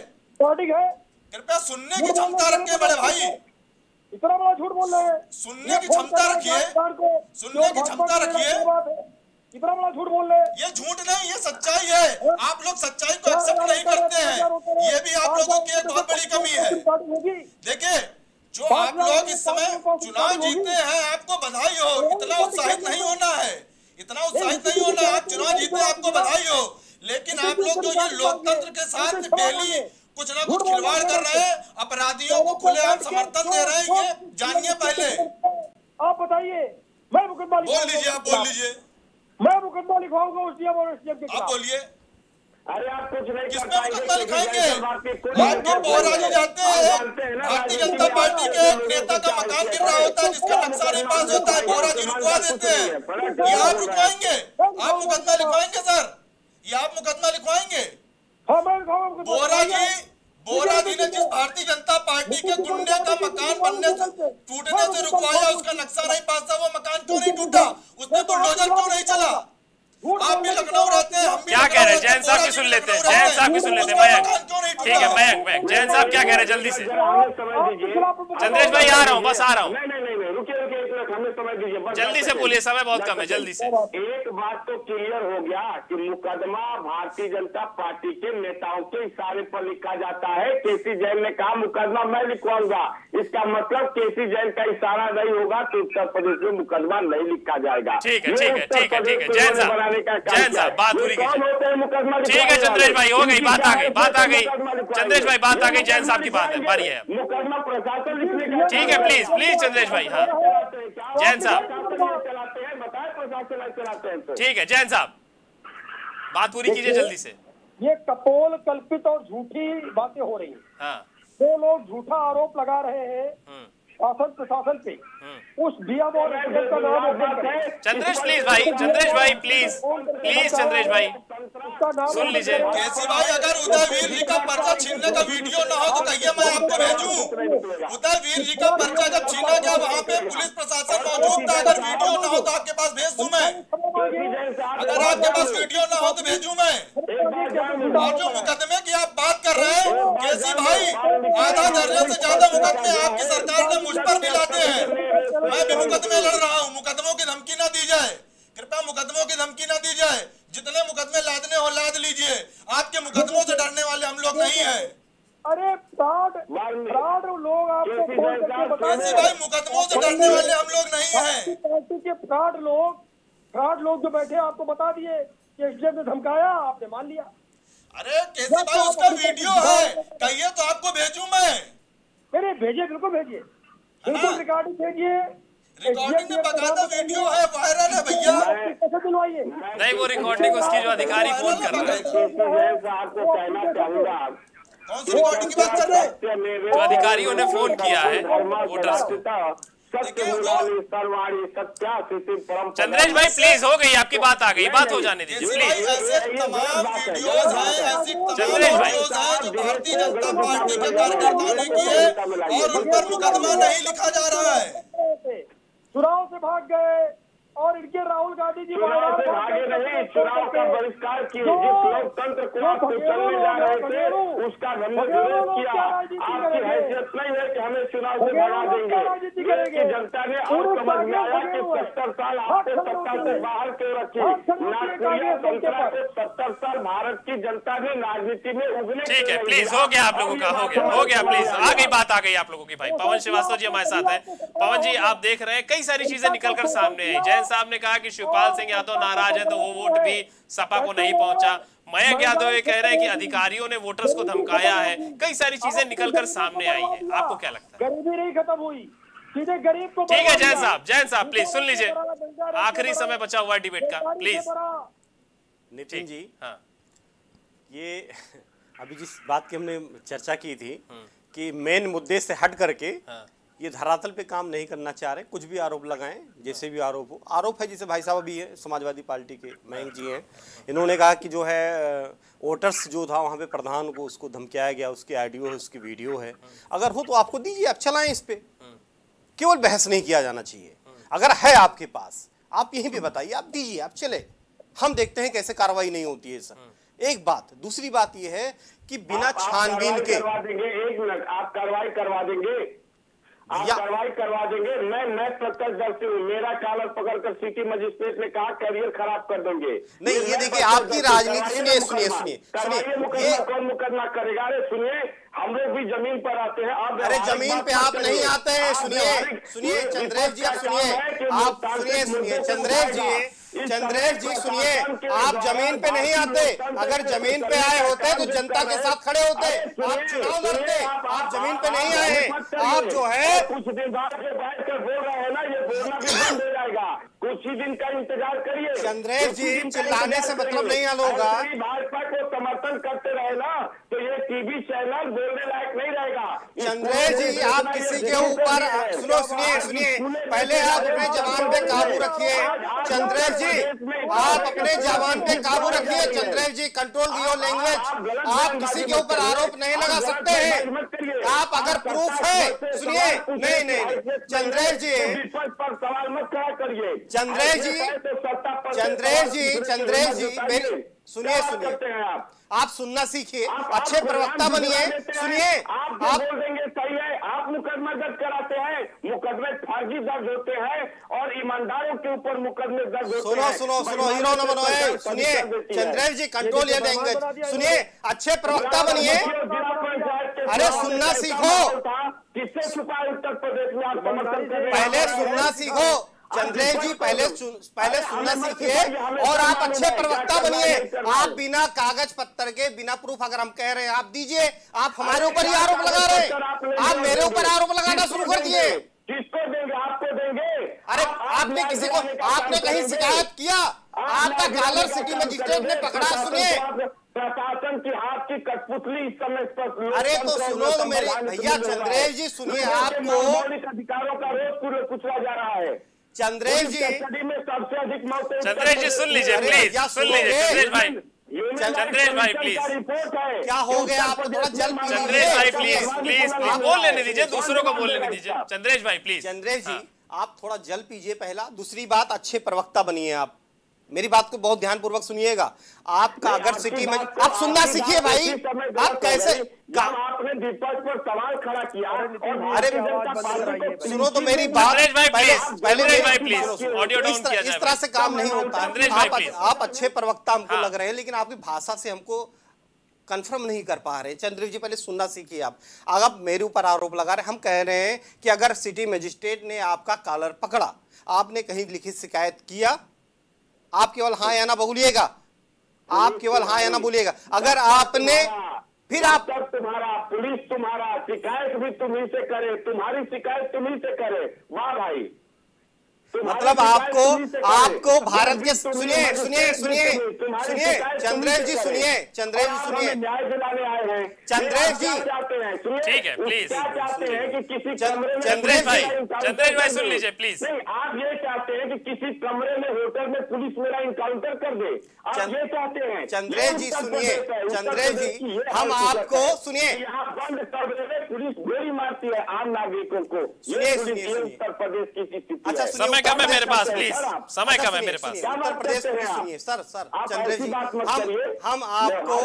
कृपया सुनने की क्षमता रखिए बड़े भाई, इतना बड़ा झूठ बोल रहे हैं। सुनने की क्षमता रखिए, सुनने की क्षमता रखिए, इतना बड़ा झूठ बोल रहे हैं। ये झूठ नहीं, ये सच्चाई है। आप लोग सच्चाई को एक्सेप्ट नहीं करते हैं, ये भी आप लोगों की एक बहुत बड़ी कमी है। देखिए जो आप लोग इस समय चुनाव जीते हैं, आपको बधाई हो, इतना उत्साहित नहीं होना है, इतना उत्साहित नहीं होना है। आप चुनाव जीते आपको बधाई हो, लेकिन आप लोग जो ये लोकतंत्र के साथ डेली कुछ ना कुछ खिलवाड़ कर रहे हैं, अपराधियों को खुलेआम समर्थन दे रहे हैं, ये जानिए पहले। आप बताइए, मैं मुकदमा बोल लीजिए, आप बोल लीजिए, मैं मुकदमा लिखवाऊंगा उस डीएम और एसडीएम के खिलाफ। आप बोलिए, अरे आप कुछ नहीं किस पे मुकदमा लिखाएंगे? आपके बोरा ले जाते हैं, भारतीय जनता पार्टी के एक नेता का मकान गिर रहा होता है जिसका नक्शा नहीं पास होता है, बोरा जी रुकवा देते हैं, ये आप रुकवाएंगे? आप मुकदमा लिखवाएंगे सर? ये आप मुकदमा लिखवाएंगे? बोरा जी बोरा जी ने जिस भारतीय जनता पार्टी के गुंडे का मकान बनने से टूटने से रुकवाया, उसका नक्शा नहीं पास था, वो मकान क्यों नहीं टूटा? उसमें बुलडोजर क्यों नहीं चला? आप भी लखनऊ रहते हैं, हम भी क्या कह रहे हैं? जैन साहब की सुन लेते हैं, जैन साहब की सुन लेते हैं। मयंक ठीक है, मयंक मयंक जैन साहब क्या कह रहे हैं जल्दी से? चंद्रेश भाई आ रहा हूँ, बस आ रहा हूँ, जल्दी से बोलिए, समय बहुत कम है, जल्दी से। एक बात तो क्लियर हो गया कि मुकदमा भारतीय जनता पार्टी के नेताओं के इशारे पर लिखा जाता है। केसी जैन ने कहा मुकदमा मैं लिखवाऊंगा, इसका मतलब केसी जैन का इशारा नहीं होगा तो उत्तर प्रदेश में मुकदमा नहीं लिखा जाएगा। ठीक है ठीक है ठीक है ठीक है जैन साहब, जैन साहब बात पूरी कीजिए। मुकदमा ठीक है चंद्रेश भाई, हो गई बात, आ गई बात आ गई चंद्रेश भाई, बात आ गई, जैन साहब की बात है, बारी है। मुकदमा प्रशासन लिखने का। ठीक है प्लीज प्लीज चंद्रेश भाई। हाँ जैन साहब चलाते हैं, बताए प्रशासन चलाते हैं। ठीक है जैन साहब, बात पूरी कीजिए जल्दी से। ये कपोल कल्पित और झूठी बातें हो रही हैं। हाँ। दो लोग झूठा आरोप लगा रहे हैं शासन प्रशासन पे। उस डीएम और का नाम चंद्रेश प्लीज भाई, चंद्रेश भाई प्लीज प्लीज चंद्रेश भाई सुन लीजिए। केसी भाई, अगर उदयवीर जी का पर्चा छीनने का वीडियो ना हो तो कहिए मैं आपको भेजूं। उदयवीर जी का पर्चा जब छीना गया वहाँ पे पुलिस प्रशासन मौजूद था, अगर वीडियो ना हो तो आपके पास भेज दूं मैं। अगर आपके पास वीडियो ना हो तो भेजूं मैं। और जो मुकदमे की आप बात कर रहे हैं केसी भाई, आधा दर्जन से ज्यादा मुकदमे आपकी सरकार ने मुझ पर दिलाते हैं। मैं भी मुकदमे लड़ रहा हूँ, मुकदमों की धमकी ना दी जाए, कृपया मुकदमों की धमकी ना दी जाए। जितने मुकदमे लादने हो लाद लीजिए, आपके मुकदमों से डरने वाले हम लोग नहीं है। अरे फ्रॉड फ्रॉड लोग आपको फोन करके केसी भाई, मुकदमों से डरने वाले हम लोग नहीं है। पार्टी के फ्रॉड लोग फ्रॉड लोग जो बैठे आपको बता दिए कि एसडीएम ने धमकाया, आपने मान लिया। अरे केसी भाई, उसका वीडियो है, कहिए तो आपको भेजूं मैं। अरे भेजिए, बिल्कुल भेजिए, बिल्कुल रिकॉर्डिंग भेजिए। रिकॉर्डिंग में बकायदा वीडियो है, वायरल है भैया। कैसे दिलवाइए? नहीं, वो रिकॉर्डिंग उसकी जो अधिकारी फोन कर रहे हैं। आपको कहना चाहूंगा, कौन सी रिकॉर्डिंग की बात कर रहे हैं? जो अधिकारियों ने फोन किया है वोटर्स को। चंद्रेश भाई प्लीज, हो गई आपकी बात, आ गई बात, हो जाने दीजिए प्लीज। ऐसे तमाम वीडियोज हैं, ऐसी तमाम वीडियोज हैं जो भारतीय जनता पार्टी के कार्यकर्ताओं ने किए और उन पर मुकदमा नहीं लिखा जा रहा है। चुनाव से भाग गए और इनके राहुल गांधी जी चुनाव से भागे नहीं, चुनाव का बहिष्कार किए। जिस लोकतंत्र को आप कुचलने जा रहे थे उसका हमने विरोध किया। आपकी हैसियत नहीं है कि हमें चुनाव से भगा देंगे। देश की जनता ने और समझ में आया कि सत्तर साल आपने सत्ता से बाहर क्यों रखी। नागपुरिया संतरा को सत्तर साल भारत की जनता ने राजनीति में उगने। ठीक है प्लीज, हो गया आप लोगों का, हो गया हो गया प्लीज, आ गई बात, आ गई आप लोगों की। भाई पवन श्रीवास्तव जी हमारे साथ है। पवन जी, आप देख रहे हैं कई सारी चीजें निकलकर सामने आई। जैन साहब ने कहा कि शिवपाल सिंह यादव नाराज है तो वो वोट भी सपा को नहीं पहुंचा। मयंक यादव ये कह रहे हैं कि अधिकारियों ने वोटर्स को धमकाया है। कई सारी चीजें निकलकर सामने आई है, आपको क्या लगता है? गरीबी नहीं खत्म हुई, सीधे गरीब को। ठीक है जैन साहब, जैन साहब प्लीज सुन लीजिए, आखिरी समय बचा हुआ है डिबेट का, प्लीज। नितिन जी, हाँ, ये अभी जिस बात की हमने चर्चा की थी कि मेन मुद्दे से हट करके ये धरातल पे काम नहीं करना चाह रहे, कुछ भी आरोप लगाएं, जैसे भी आरोप हो। आरोप है, जैसे भाई साहब भी है, समाजवादी पार्टी के मयंक जी हैं, इन्होंने कहा कि जो है वोटर्स जो था वहाँ पे प्रधान को उसको धमकाया गया, उसकी ऑडियो है, उसकी वीडियो है। अगर हो तो आपको दीजिए, आप चलाएं इस पे, केवल बहस नहीं किया जाना चाहिए। अगर है आपके पास, आप यहीं पे बताइए, आप दीजिए, आप चले, हम देखते हैं कैसे कार्रवाई नहीं होती है सर। एक बात, दूसरी बात यह है कि बिना छानबीन के करवा देंगे, एक मिनट, आप कार्रवाई करवा देंगे, आप कार्रवाई करवा देंगे। मैं मैं प्रत्यक्षदर्शी हूँ, मेरा कागज पकड़कर सिटी मजिस्ट्रेट ने कहा कैरियर खराब कर देंगे। नहीं, ये देखिए आपकी राजनीति, सुनिए सुनिए सुनिए सुनिए, मुकदमा कौन मुकदमा करेगा? अरे सुनिए, हम लोग भी जमीन पर आते हैं। आप अरे जमीन पे आप नहीं आते हैं। सुनिए सुनिए चंद्रेश जी, आप सुनिए, आप सुनिए सुनिए चंद्रेश जी, चंद्रेश जी सुनिए, आप जमीन पे नहीं आते। अगर जमीन पे आए होते तो जनता के साथ खड़े होते, आप चुनाव लड़ते। आप जमीन पे नहीं आए, आप जो है कुछ दिन बाद जो बैठ कर बोल रहे हैं ना, ये बोलना भी बंद हो जाएगा। कुछ ही दिन का इंतजार करिए। चंद्रेश जी, चिल्लाने से मतलब नहीं हल होगा। भाजपा को समर्थन करते रहे ना तो ये टीवी चैनल बोलने लायक नहीं रहेगा। चंद्रेश जी, आप किसी के ऊपर, सुनो सुनिए सुनिए, पहले आप अपने जवान पे काबू रखिए। चंद्रेश जी, आप अपने जवान पे काबू रखिए। Chandresh ji, control your language. आप किसी के ऊपर आरोप नहीं लगा सकते हैं। आप अगर प्रूफ है, सुनिए, नहीं नहीं चंद्रेश जी, पर सवाल मत खड़ा करिए। चंद्रेश जी, चंद्रेश जी, चंद्रेश जी, मेरी सुनिए सुनिए, आप सुनना सीखिए, अच्छे प्रवक्ता बनिए। सुनिए, आप बोल देंगे सही है, आप मुकदमा दर्ज कराते हैं, मुकदमे फर्जी दर्ज होते हैं और ईमानदारों के ऊपर मुकदमे दर्ज होते सुनो हैं। सुनो सुनो हीरो न बनो है। सुनिए Chandresh ji, control your language. सुनिए, अच्छे प्रवक्ता बनिए। अरे सुनना सीखो, किससे छुपा उत्तर प्रदेश में आप समर्थन कर रहे हैं? पहले सुनना सीखो चंद्रेश जी, पहले सुन, पहले सुनना सीखिए और आप अच्छे प्रवक्ता बनिए। आप बिना कागज पत्तर के, बिना प्रूफ अगर हम कह रहे हैं आप दीजिए, आप हमारे ऊपर ही आरोप लगा रहे हैं। आप मेरे ऊपर आरोप लगाना शुरू कर दिए। किसको देंगे? आपको देंगे? अरे आपने किसी को, आपने कहीं शिकायत किया? आपका कॉलर सिटी मजिस्ट्रेट ने पकड़ा। सुनिए, प्रशासन की हाथ की कठपुतली इस समय पर। अरे तो सुनो तो मेरे भैया चंद्रेश जी, सुनिए, आपको मौलिक अधिकारों का रोज कुचला जा रहा है। चंद्रेश जी, में सबसे अधिक मौत। चंद्रेश जी सुन लीजिए प्लीज, सुन लीजिए चंद्रेश भाई, चंद्रेश भाई प्लीज। क्या हो गया? आप थोड़ा जल्द, चंद्रेश भाई प्लीज प्लीज प्लीज बोल लेने दीजिए, दूसरों को बोल लेने दीजिए। चंद्रेश भाई प्लीज। चंद्रेश जी आप थोड़ा जल पीजिए पहला। दूसरी बात, अच्छे प्रवक्ता बनिए आप, मेरी बात को बहुत ध्यानपूर्वक सुनिएगा। आपका अगर सिटी में आप सुनना सीखिए भाई, आप कैसे आपने विपक्ष पर सवाल खड़ा किया। अरे सुनो तो मेरी बात, इस तरह से काम नहीं होता। आप, आप अच्छे प्रवक्ता हमको लग रहे हैं, लेकिन आपकी भाषा से हमको कंफर्म नहीं कर पा रहे। चंद्रेश जी पहले सुनना सीखिए आप। अगर मेरे ऊपर आरोप लगा रहे, हम कह रहे हैं कि अगर सिटी मजिस्ट्रेट ने आपका कॉलर पकड़ा, आपने कहीं लिखित शिकायत किया, आप केवल हाँ या ना बोलिएगा, आप केवल हाँ या ना बोलिएगा। अगर आपने फिर आप तुम्हारा पुलिस तुम्हारा शिकायत भी तुम्ही से करे, तुम्हारी शिकायत तुम्ही से करे। वाह भाई, मतलब आपको आपको भारत के सुनिए सुनिए सुनिए सुनिए चंद्रेश जी सुनिए चंद्रेश जी सुनिए न्याय दिलाने आए हैं। चंद्रेश जी चाहते हैं, ठीक है प्लीज। क्या चाहते हैं कि किसी कमरे में, चंद्रेश भाई चंद्रेश भाई सुन लीजिए प्लीज। नहीं, आप ये चाहते हैं कि किसी कमरे में होटल में पुलिस मेरा इनकाउंटर कर दे, आप ये चाहते हैं। चंद्रेश जी सुनिए, चंद्रेश जी हम आपको सुनिए, यहाँ बंद कमरे में पुलिस गोली मारती है आम नागरिकों को। सुनिए सुनिए उत्तर प्रदेश की स्थिति। अच्छा समय कम है मेरे पास, प्लीज समय कम है मेरे पास। उत्तर प्रदेश में सुनिए सर सर चंद्रेश जी हम हम आपको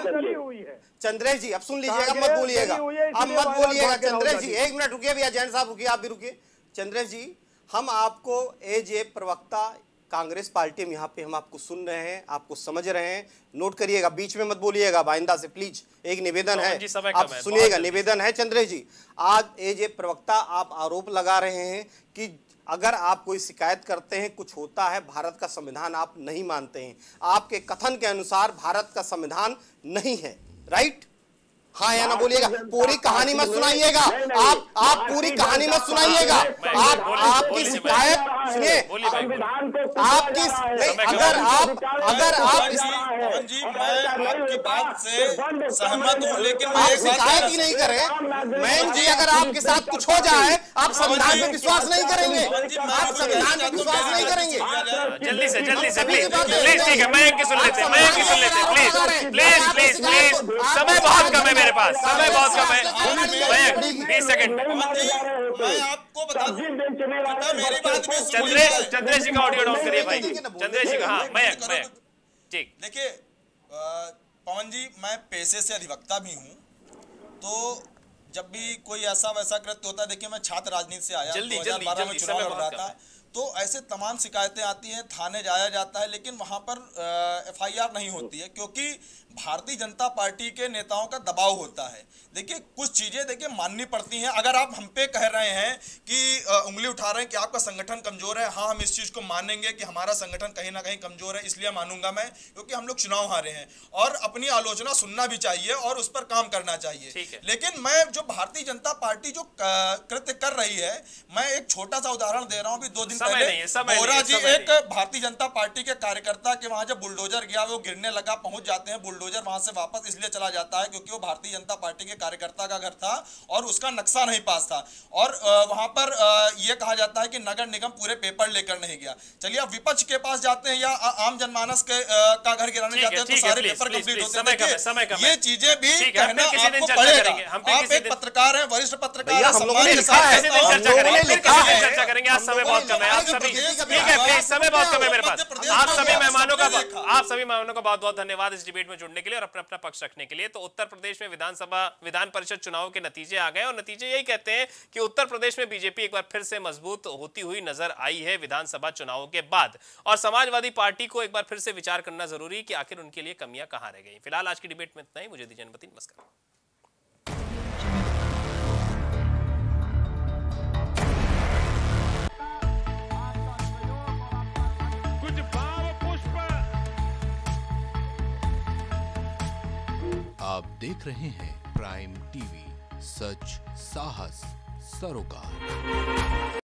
चंद्रेश जी अब सुन लीजिएगा, मत बोलिएगा, अब मत बोलिएगा। चंद्रेश जी एक मिनट रुकिए भैया, जैन साहब रुकिए, आप भी रुकिए। चंद्रेश जी हम आपको एज ए प्रवक्ता कांग्रेस पार्टी में यहाँ पे हम आपको सुन रहे हैं, आपको समझ रहे हैं, नोट करिएगा, बीच में मत बोलिएगा आइंदा से प्लीज। एक निवेदन है, आप सुनिएगा, निवेदन है। चंद्रेश जी आज एज ए प्रवक्ता आप आरोप लगा रहे हैं कि अगर आप कोई शिकायत करते हैं, कुछ होता है, भारत का संविधान आप नहीं मानते हैं। आपके कथन के अनुसार भारत का संविधान नहीं है, राइट? हाँ या ना बोलिएगा, पूरी कहानी मत सुनाइएगा, आप आप पूरी कहानी मत सुनाइएगा। आप आपकी शिकायत सुनिए, आपकी अगर आप अगर आप पवन जी मैं आपकी बात से सहमत हूँ, लेकिन आप शिकायत ही नहीं करें। मैन जी अगर आपके साथ कुछ हो जाए, आप संविधान पे विश्वास नहीं करेंगे, आप संविधान पे विश्वास नहीं करेंगे। जल्दी से जल्दी से प्लीज प्लीज, ठीक है, मैं सुन लेते हैं, मैं सुन लेते हैं, प्लीज प्लीज प्लीज प्लीज। समय बहुत कम है मेरे पास, समय बहुत कम है, बीस सेकंड। मैं आपको बता दूं, मेरी बात भी चंद्रेश चंद्रेश जी का ऑडियो डाउन करिए भाई, चंद्रेश जी का। हाँ मैं मैं ठीक। देखिए पवन जी, मैं पेशे से अधिवक्ता भी हूँ, तो जब भी कोई ऐसा वैसा कृत्य होता है, देखिए मैं छात्र राजनीति से आया, जल्दी दो हज़ार बारह में चुनाव लड़ रहा था, तो ऐसे तमाम शिकायतें आती हैं, थाने जाया जाता है, लेकिन वहां पर एफ आई आर नहीं होती है, क्योंकि भारतीय जनता पार्टी के नेताओं का दबाव होता है। देखिए कुछ चीजें देखिए माननी पड़ती हैं। अगर आप हम पे कह रहे हैं कि उंगली उठा रहे हैं कि आपका संगठन कमजोर है, हाँ हम इस चीज को मानेंगे कि हमारा संगठन कहीं ना कहीं कमजोर है, इसलिए मानूंगा मैं, क्योंकि हम लोग चुनाव हारे हैं और अपनी आलोचना सुनना भी चाहिए और उस पर काम करना चाहिए। लेकिन मैं जो भारतीय जनता पार्टी जो कृत्य कर रही है, मैं एक छोटा सा उदाहरण दे रहा हूँ। अभी दो दिन पहले बोरा जी एक भारतीय जनता पार्टी के कार्यकर्ता के वहां जब बुलडोजर गया, वो गिरने लगा, पहुंच जाते हैं, बुलडोजर वहां से वापस इसलिए चला जाता है क्योंकि वो भारतीय जनता पार्टी के कार्यकर्ता का घर था और उसका नक्शा नहीं पास था, और वहां पर यह कहा जाता है कि नगर निगम पूरे पेपर लेकर नहीं गया। चलिए आप विपक्ष के पास जाते हैं या आम जनमानस के का घर गिराने जाते हैं तो सारे पेपर कंप्लीट होते हैं। ये चीजें भी कहना आपको पड़ेगा। आप एक पत्रकार हैं, वरिष्ठ पत्रकार हैं, सम्मान के साथ चर्चा करेंगे। आज समय बहुत कम है, आप सभी ठीक है प्लीज, समय बहुत कम है मेरे पास। आप सभी मेहमानों का आप सभी मेहमानों का बहुत बहुत धन्यवाद इस डिबेट में जुड़ने के लिए और अपना अपना पक्ष रखने के लिए। तो उत्तर प्रदेश में विधानसभा विधान परिषद चुनाव के नतीजे आ गए और नतीजे यही कहते हैं कि उत्तर प्रदेश में बीजेपी एक बार फिर से मजबूत होती हुई नजर आई है विधानसभा चुनावों के बाद, और समाजवादी पार्टी को एक बार फिर से विचार करना जरूरी कि आखिर उनके लिए कमियां कहां रह गई। फिलहाल आज की डिबेट में इतना ही, मुझे दीजिए अनुमति, नमस्कार। आप देख रहे हैं प्राइम टीवी, सच साहस सरोकार।